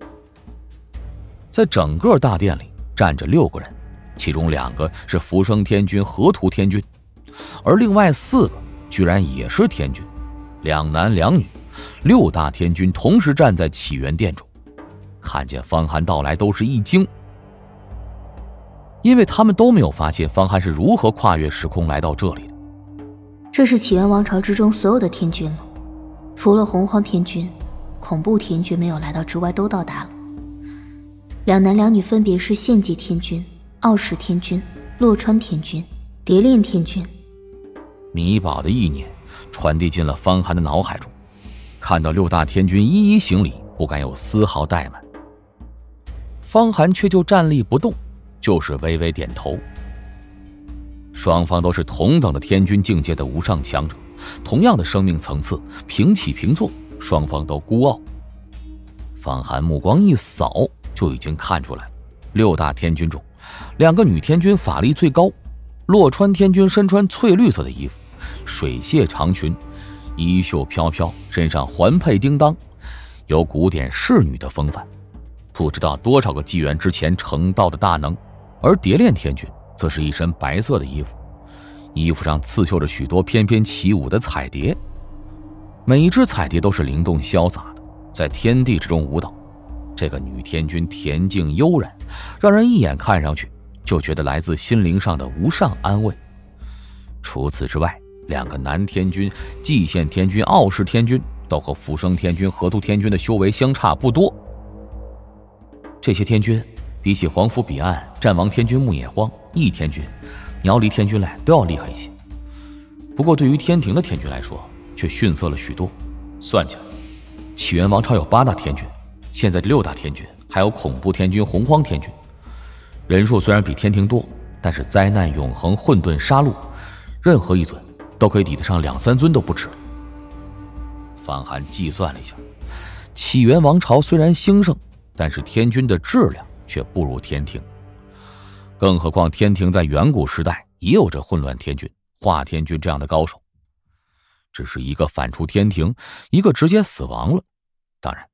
在整个大殿里站着六个人，其中两个是浮生天君、河图天君，而另外四个居然也是天君，两男两女，六大天君同时站在起源殿中，看见方寒到来都是一惊，因为他们都没有发现方寒是如何跨越时空来到这里的。 这是起源王朝之中所有的天君了，除了洪荒天君、恐怖天君没有来到之外都到达了。两男两女分别是献祭天君、傲视天君、洛川天君、蝶恋天君。 米宝的意念传递进了方寒的脑海中，看到六大天君一一行礼，不敢有丝毫怠慢。方寒却就站立不动，就是微微点头。双方都是同等的天君境界的无上强者，同样的生命层次，平起平坐，双方都孤傲。方寒目光一扫，就已经看出来了，六大天君中，两个女天君法力最高。洛川天君身穿翠绿色的衣服，水榭长裙，衣袖飘飘，身上环佩叮当，有古典侍女的风范，不知道多少个纪元之前成道的大能。而蝶恋天君则是一身白色的衣服，衣服上刺绣着许多翩翩起舞的彩蝶，每一只彩蝶都是灵动潇洒的，在天地之中舞蹈。这个女天君恬静悠然，让人一眼看上去就觉得来自心灵上的无上安慰。除此之外，两个男天君蓟县天君、傲视天君都和浮生天君、河图天君的修为相差不多。这些天君比起黄府彼岸战王天君牧野荒、翼天君、鸟离天君来都要厉害一些，不过对于天庭的天君来说却逊色了许多。算起来，起源王朝有八大天君，现在这六大天君还有恐怖天君、洪荒天君，人数虽然比天庭多，但是灾难、永恒、混沌、杀戮，任何一尊都可以抵得上两三尊都不止了。方寒计算了一下，起源王朝虽然兴盛，但是天君的质量却不如天庭。更何况天庭在远古时代也有着混乱天君、化天君这样的高手，只是一个反出天庭，一个直接死亡了。当然，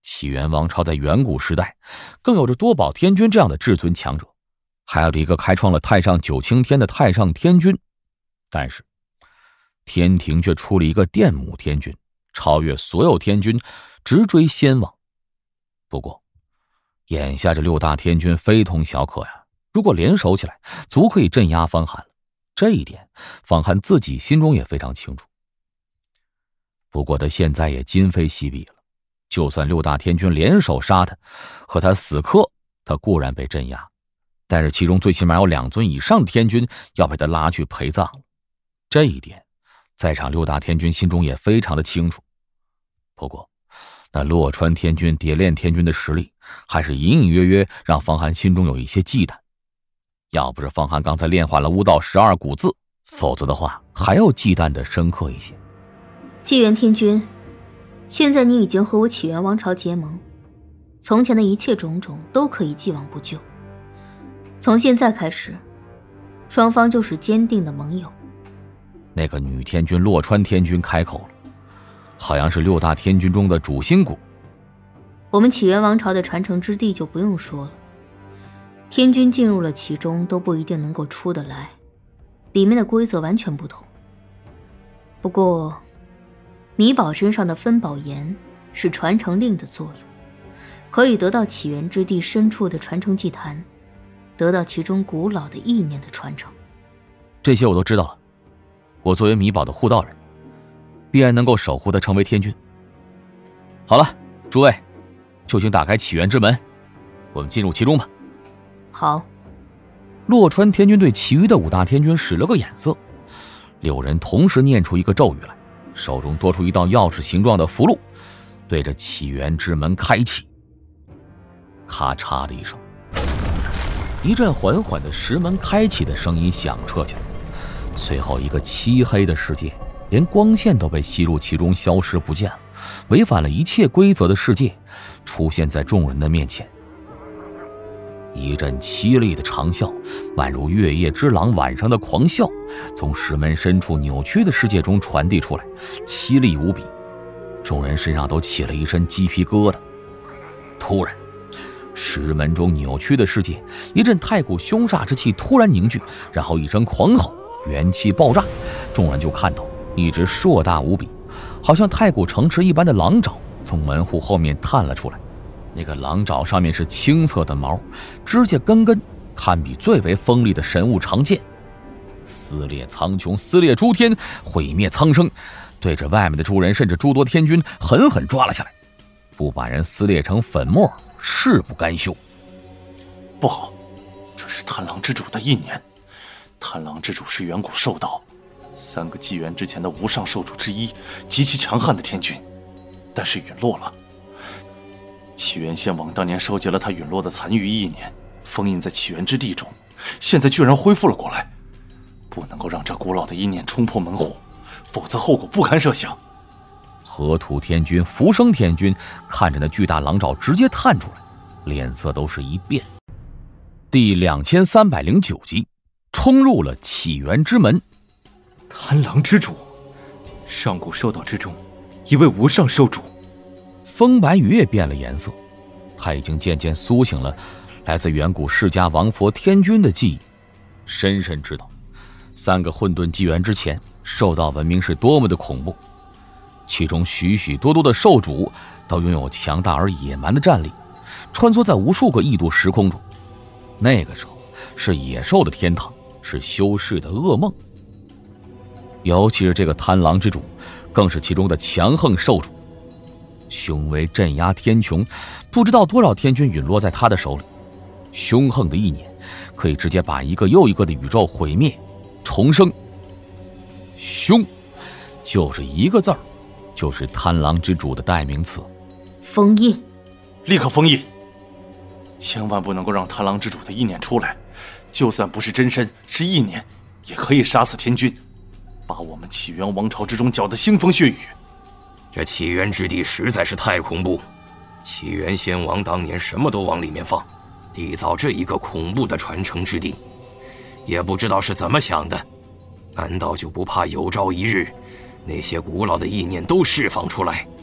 起源王朝在远古时代更有着多宝天君这样的至尊强者，还有一个开创了太上九清天的太上天君。但是天庭却出了一个电母天君，超越所有天君，直追仙王。不过眼下这六大天君非同小可呀，如果联手起来，足可以镇压方寒了。这一点方寒自己心中也非常清楚。不过他现在也今非昔比了，就算六大天君联手杀他，和他死磕，他固然被镇压，但是其中最起码有两尊以上天君要被他拉去陪葬了。这一点在场六大天君心中也非常的清楚。不过那洛川天君、蝶恋天君的实力还是隐隐约约让方寒心中有一些忌惮。要不是方寒刚才炼化了巫道十二古字，否则的话还要忌惮的深刻一些。 纪元天君，现在你已经和我起源王朝结盟，从前的一切种种都可以既往不咎。从现在开始，双方就是坚定的盟友。 那个女天君洛川天君开口了，好像是六大天君中的主心骨。 我们起源王朝的传承之地就不用说了，天君进入了其中都不一定能够出得来，里面的规则完全不同。不过米宝身上的分宝岩是传承令的作用，可以得到起源之地深处的传承祭坛，得到其中古老的意念的传承。 这些我都知道了，我作为米宝的护道人，必然能够守护他成为天君。好了，诸位，就请打开起源之门，我们进入其中吧。 好。 洛川天君对其余的五大天君使了个眼色，六人同时念出一个咒语来，手中多出一道钥匙形状的符箓，对着起源之门开启。咔嚓的一声，一阵缓缓的石门开启的声音响彻起来，随后一个漆黑的世界，连光线都被吸入其中消失不见了，违反了一切规则的世界出现在众人的面前。一阵凄厉的长啸，宛如月夜之狼晚上的狂笑，从石门深处扭曲的世界中传递出来，凄厉无比。众人身上都起了一身鸡皮疙瘩。突然，石门中扭曲的世界，一阵太古凶煞之气突然凝聚，然后一声狂吼，元气爆炸，众人就看到一只硕大无比，好像太古城池一般的狼爪从门户后面探了出来。那个狼爪上面是青色的毛，指甲根根堪比最为锋利的神物长剑，撕裂苍穹，撕裂诸天，毁灭苍生，对着外面的诸人甚至诸多天君狠狠抓了下来，不把人撕裂成粉末誓不甘休。 不好，这是贪狼之主的意念。贪狼之主是远古兽道三个纪元之前的无上兽主之一，极其强悍的天君，但是陨落了。起源仙王当年收集了他陨落的残余意念，封印在起源之地中，现在居然恢复了过来。不能够让这古老的意念冲破门户，否则后果不堪设想。 河土天君、浮生天君看着那巨大狼爪直接探出来，脸色都是一变。第两千三百零九集，冲入了起源之门。 贪狼之主，上古兽道之中一位无上兽主。 风白羽也变了颜色，他已经渐渐苏醒了来自远古释迦王佛天君的记忆，深深知道三个混沌纪元之前兽道文明是多么的恐怖，其中许许多多的兽主都拥有强大而野蛮的战力，穿梭在无数个异度时空中。那个时候是野兽的天堂，是修士的噩梦。尤其是这个贪狼之主，更是其中的强横兽主，雄威镇压天穹，不知道多少天君陨落在他的手里。凶横的意念可以直接把一个又一个的宇宙毁灭重生。凶就是一个字儿，就是贪狼之主的代名词。 封印， 立刻封印，千万不能够让贪狼之主的意念出来，就算不是真身，是意念，也可以杀死天君，把我们起源王朝之中搅得腥风血雨。 这起源之地实在是太恐怖，起源仙王当年什么都往里面放，缔造这一个恐怖的传承之地，也不知道是怎么想的。难道就不怕有朝一日那些古老的意念都释放出来，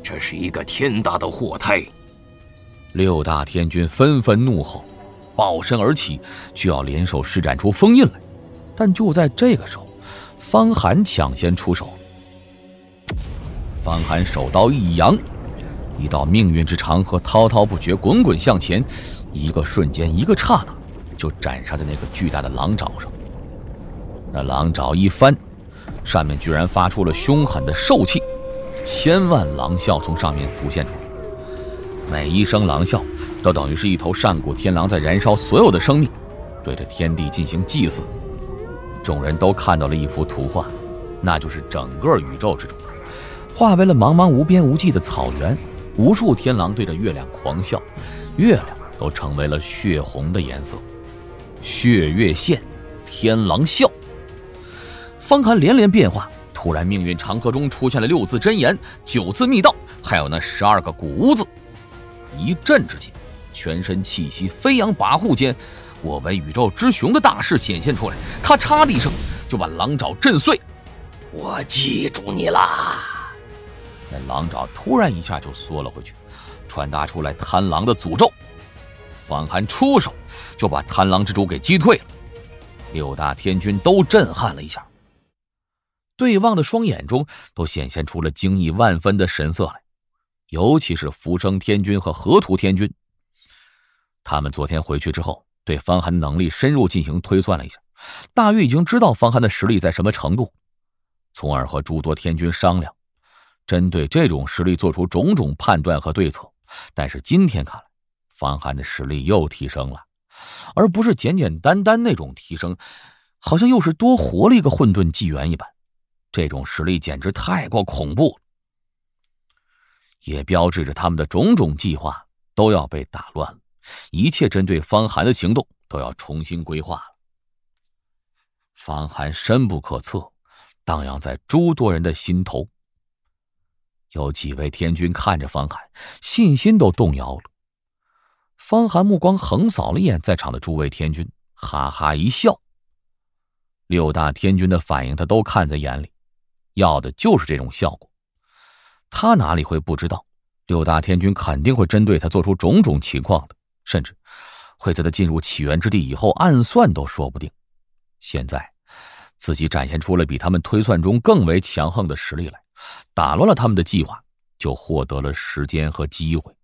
这是一个天大的祸胎。 六大天军纷纷怒吼，抱身而起，就要联手施展出封印来。但就在这个时候，方寒抢先出手。方寒手刀一扬，一道命运之长河滔滔不绝，滚滚向前，一个瞬间，一个刹那，就斩杀在那个巨大的狼爪上。那狼爪一翻，上面居然发出了凶狠的兽气，千万狼啸从上面浮现出来。每一声狼啸都等于是一头上古天狼在燃烧所有的生命，对着天地进行祭祀。众人都看到了一幅图画，那就是整个宇宙之中化为了茫茫无边无际的草原，无数天狼对着月亮狂笑，月亮都成为了血红的颜色。血月现，天狼啸。方寒连连变化，突然命运长河中出现了六字真言、九字密道，还有那十二个古屋子。一阵之间，全身气息飞扬跋扈间，我为宇宙之雄的大势显现出来，咔嚓的一声就把狼爪震碎。 我记住你啦！ 那狼爪突然一下就缩了回去，传达出来贪狼的诅咒。方寒出手就把贪狼之主给击退了。六大天军都震撼了一下，对望的双眼中都显现出了惊异万分的神色来。尤其是浮生天军和河图天军，他们昨天回去之后，对方寒能力深入进行推算了一下，大约已经知道方寒的实力在什么程度，从而和诸多天军商量，针对这种实力做出种种判断和对策。但是今天看来，方寒的实力又提升了，而不是简简单单那种提升，好像又是多活了一个混沌纪元一般。这种实力简直太过恐怖了，也标志着他们的种种计划都要被打乱了，一切针对方寒的行动都要重新规划了。方寒深不可测，荡漾在诸多人的心头。有几位天军看着方寒，信心都动摇了。方寒目光横扫了一眼在场的诸位天军，哈哈一笑。六大天军的反应他都看在眼里，要的就是这种效果。他哪里会不知道，六大天军肯定会针对他做出种种情况的，甚至会在他进入起源之地以后暗算都说不定。现在自己展现出了比他们推算中更为强横的实力来，打乱了他们的计划，就获得了时间和机会。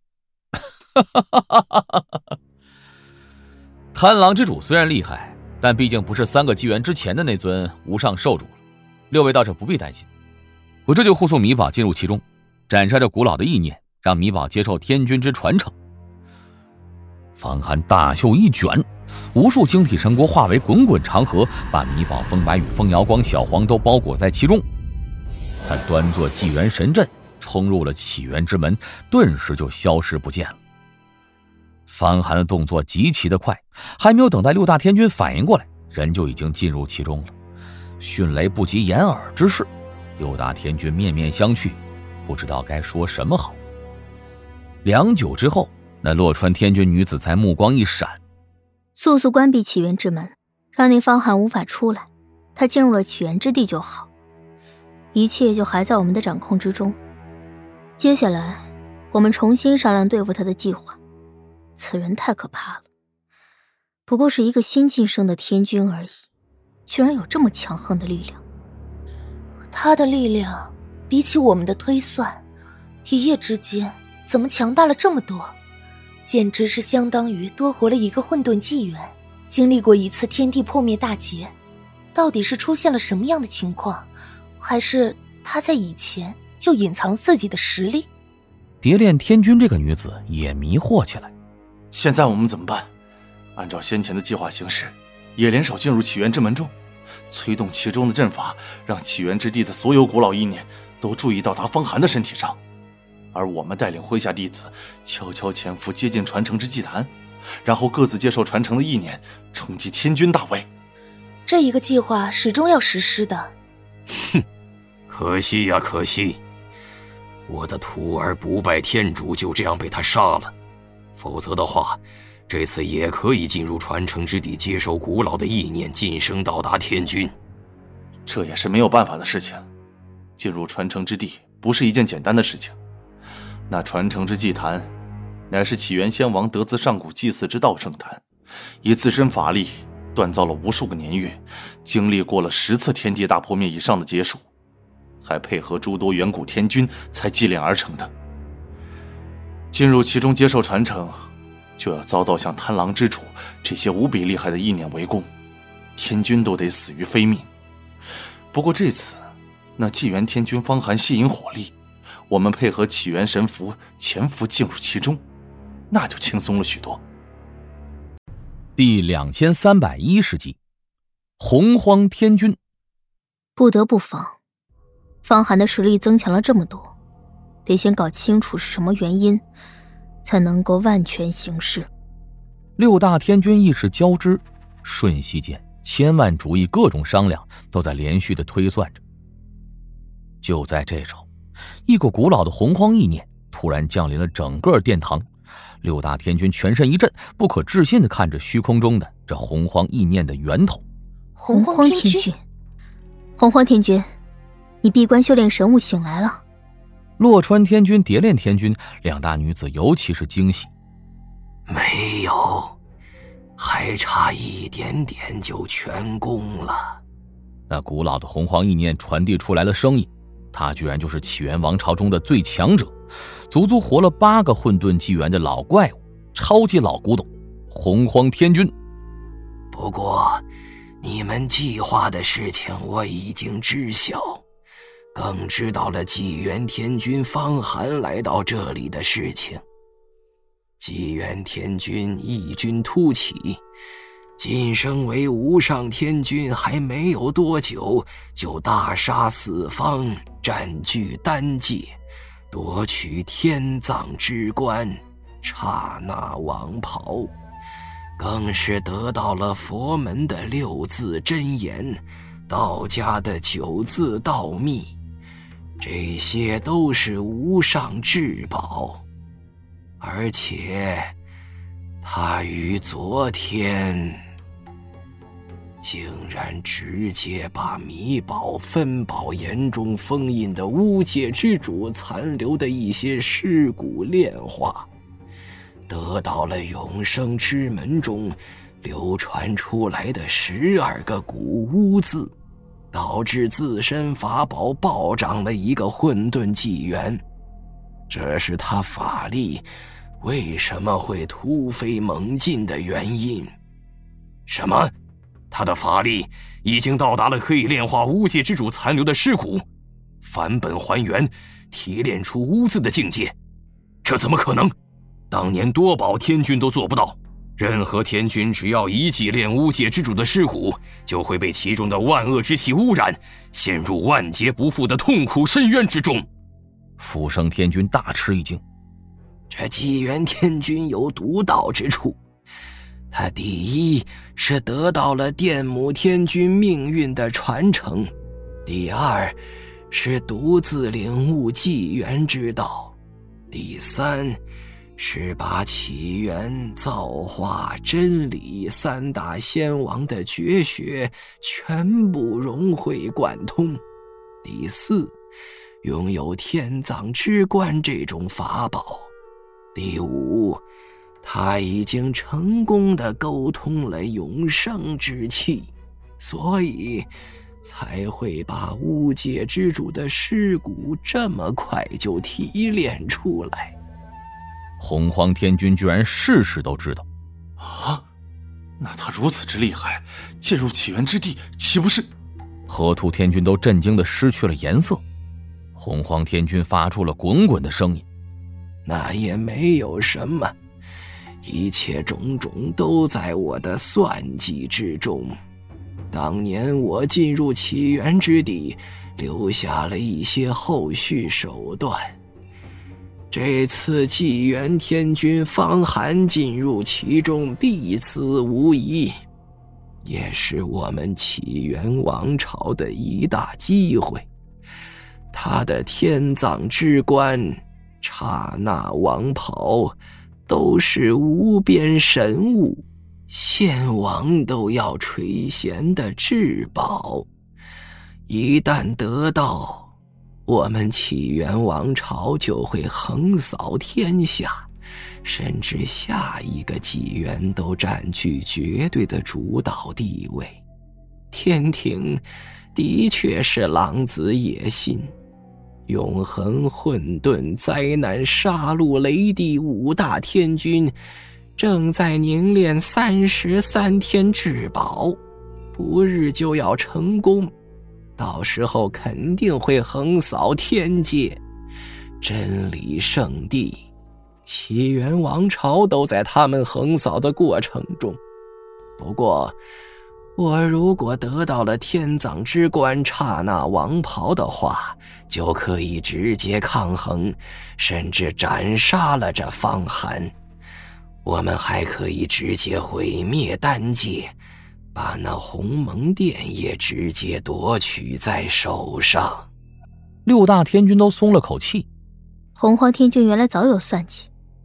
贪狼之主虽然厉害，但毕竟不是三个纪元之前的那尊无上兽主了，六位倒是不必担心。我这就护送米宝进入其中，斩杀这古老的意念，让米宝接受天军之传承。方寒大袖一卷，无数晶体神国化为滚滚长河，把米宝、风白与风瑶光、小黄都包裹在其中。他端坐纪元神阵，冲入了起源之门，顿时就消失不见了。方寒的动作极其的快，还没有等待六大天军反应过来，人就已经进入其中了。迅雷不及掩耳之势，六大天军面面相觑，不知道该说什么好。良久之后，那洛川天军女子才目光一闪， 速速关闭起源之门，让那方寒无法出来。他进入了起源之地就好，一切就还在我们的掌控之中。接下来我们重新商量对付他的计划。此人太可怕了，不过是一个新晋升的天军而已，居然有这么强横的力量。 他的力量比起我们的推算，一夜之间怎么强大了这么多？简直是相当于多活了一个混沌纪元，经历过一次天地破灭大劫。到底是出现了什么样的情况，还是他在以前就隐藏自己的实力？ 蝶恋天君这个女子也迷惑起来。 现在我们怎么办？按照先前的计划行事，也联手进入起源之门中，催动其中的阵法，让起源之地的所有古老意念都注意到达方寒的身体上，而我们带领麾下弟子悄悄潜伏接近传承之祭坛，然后各自接受传承的意念，冲击天军大位。 这一个计划始终要实施的。 哼，可惜呀可惜，我的徒儿不败天主就这样被他杀了。否则的话，这次也可以进入传承之地，接受古老的意念，晋升到达天军。 这也是没有办法的事情。进入传承之地不是一件简单的事情， 那传承之祭坛，乃是起源先王得自上古祭祀之道圣坛，以自身法力锻造了无数个年月，经历过了十次天地大破灭以上的劫数，还配合诸多远古天君才祭炼而成的。进入其中接受传承，就要遭到像贪狼之主这些无比厉害的意念围攻，天君都得死于非命。不过这次，那纪元天君方寒吸引火力，我们配合起源神符潜伏进入其中，那就轻松了许多。 第两千三百一十集，洪荒天君。 不得不防，方寒的实力增强了这么多，得先搞清楚是什么原因，才能够万全行事。 六大天君意识交织，瞬息间千万主意各种商量都在连续的推算着。就在这时候，一股古老的洪荒意念突然降临了整个殿堂。六大天君全身一震，不可置信地看着虚空中的这洪荒意念的源头。 洪荒天君，洪荒天君，你闭关修炼神物醒来了。 洛川天君、蝶恋天君两大女子尤其是惊喜。 没有，还差一点点就全功了。 那古老的洪荒意念传递出来的声音，他居然就是起源王朝中的最强者，足足活了八个混沌纪元的老怪物，超级老古董，洪荒天君。 不过你们计划的事情我已经知晓，更知道了纪元天君方寒来到这里的事情。纪元天君异军突起，晋升为无上天君还没有多久，就大杀四方，占据丹界，夺取天葬之冠，刹那王袍，更是得到了佛门的六字真言，道家的九字道秘，这些都是无上至宝。而且他于昨天竟然直接把弥宝分宝岩中封印的巫界之主残留的一些尸骨炼化，得到了永生之门中流传出来的十二个古巫字，导致自身法宝暴涨了一个混沌纪元。这是他法力为什么会突飞猛进的原因。什么？他的法力已经到达了可以炼化巫界之主残留的尸骨，返本还原，提炼出巫字的境界？这怎么可能？当年多宝天君都做不到。任何天君只要一祭炼巫界之主的尸骨，就会被其中的万恶之气污染，陷入万劫不复的痛苦深渊之中。 复生天君大吃一惊， 这纪元天君有独到之处，他第一是得到了电母天君命运的传承，第二是独自领悟纪元之道，第三是把起源、造化、真理三大仙王的绝学全部融会贯通，第四拥有天葬之冠这种法宝，第五他已经成功地沟通了永生之气，所以才会把巫界之主的尸骨这么快就提炼出来。 洪荒天君居然事事都知道啊！那他如此之厉害，进入起源之地，岂不是…… 河图天君都震惊得失去了颜色。洪荒天君发出了滚滚的声音： 那也没有什么，一切种种都在我的算计之中。当年我进入起源之地，留下了一些后续手段。这次纪元天君方寒进入其中，必死无疑，也是我们起源王朝的一大机会。他的天葬之冠、刹那王袍都是无边神物，仙王都要垂涎的至宝。一旦得到， 我们起源王朝就会横扫天下，甚至下一个纪元都占据绝对的主导地位。天庭的确是狼子野心，永恒、混沌、灾难、杀戮、雷帝五大天君正在凝练三十三天至宝，不日就要成功，到时候肯定会横扫天界。真理圣地、起源王朝都在他们横扫的过程中。不过我如果得到了天葬之冠刹那王袍的话，就可以直接抗衡，甚至斩杀了这方寒。我们还可以直接毁灭丹界，把那鸿蒙殿也直接夺取在手上。 六大天君都松了口气。 洪荒天君原来早有算计，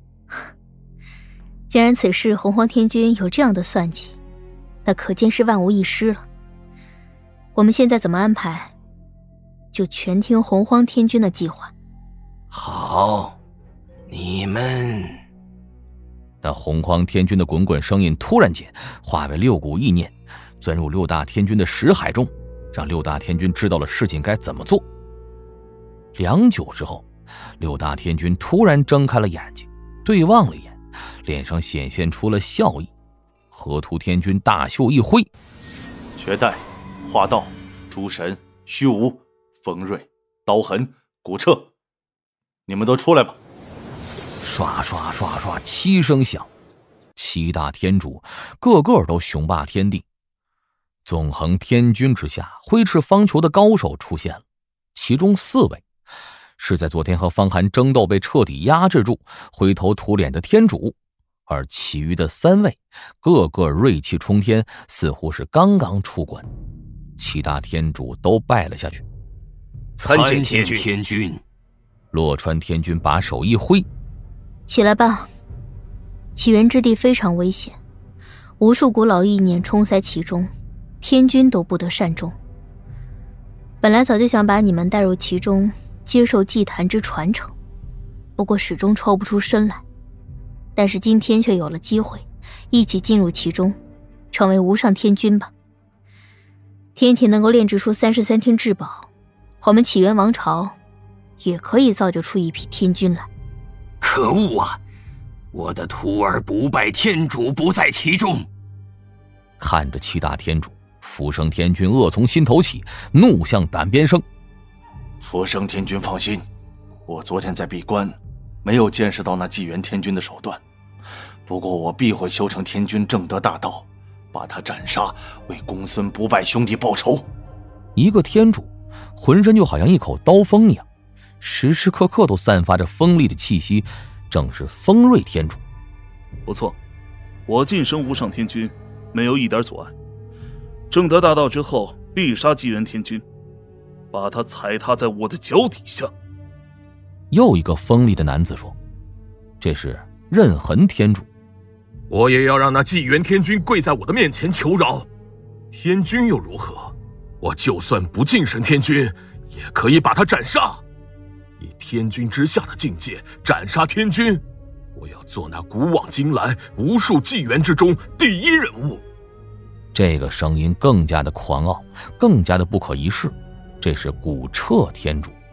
既然此事洪荒天君有这样的算计，那可见是万无一失了。我们现在怎么安排，就全听洪荒天君的计划。 好，你们…… 那洪荒天君的滚滚声音突然间化为六股意念，钻入六大天君的识海中，让六大天君知道了事情该怎么做。良久之后，六大天君突然睁开了眼睛，对望了一眼，脸上显现出了笑意。河图天君大袖一挥， 绝代、化道、诸神、虚无、锋锐、刀痕、骨彻，你们都出来吧！ 刷刷刷刷，七声响，七大天主个个都雄霸天地。纵横天君之下，挥斥方遒的高手出现了，其中四位是在昨天和方寒争斗被彻底压制住，灰头土脸的天主，而其余的三位个个锐气冲天，似乎是刚刚出关。七大天主都败了下去。 参见天君。 天君， 洛川天君把手一挥， 起来吧。起源之地非常危险，无数古老意念冲塞其中，天君都不得善终。本来早就想把你们带入其中，接受祭坛之传承，不过始终抽不出身来。但是今天却有了机会，一起进入其中，成为无上天君吧。天体能够炼制出三十三天至宝，我们起源王朝也可以造就出一批天君来。 可恶啊！我的徒儿不败天主不在其中。 看着七大天主，浮生天君恶从心头起，怒向胆边生。 浮生天君放心，我昨天在闭关，没有见识到那纪元天君的手段。不过我必会修成天君正德大道，把他斩杀，为公孙不败兄弟报仇。 一个天主浑身就好像一口刀锋一样，时时刻刻都散发着锋利的气息，正是锋锐天主。 不错，我晋升无上天君没有一点阻碍。正德大道之后必杀纪元天君，把他踩踏在我的脚底下。 又一个锋利的男子说，这是任痕天主。 我也要让那纪元天君跪在我的面前求饶。天君又如何？我就算不晋升天君，也可以把他斩杀。以天君之下的境界斩杀天君，我要做那古往今来无数纪元之中第一人物。 这个声音更加的狂傲，更加的不可一世。这是古彻天主。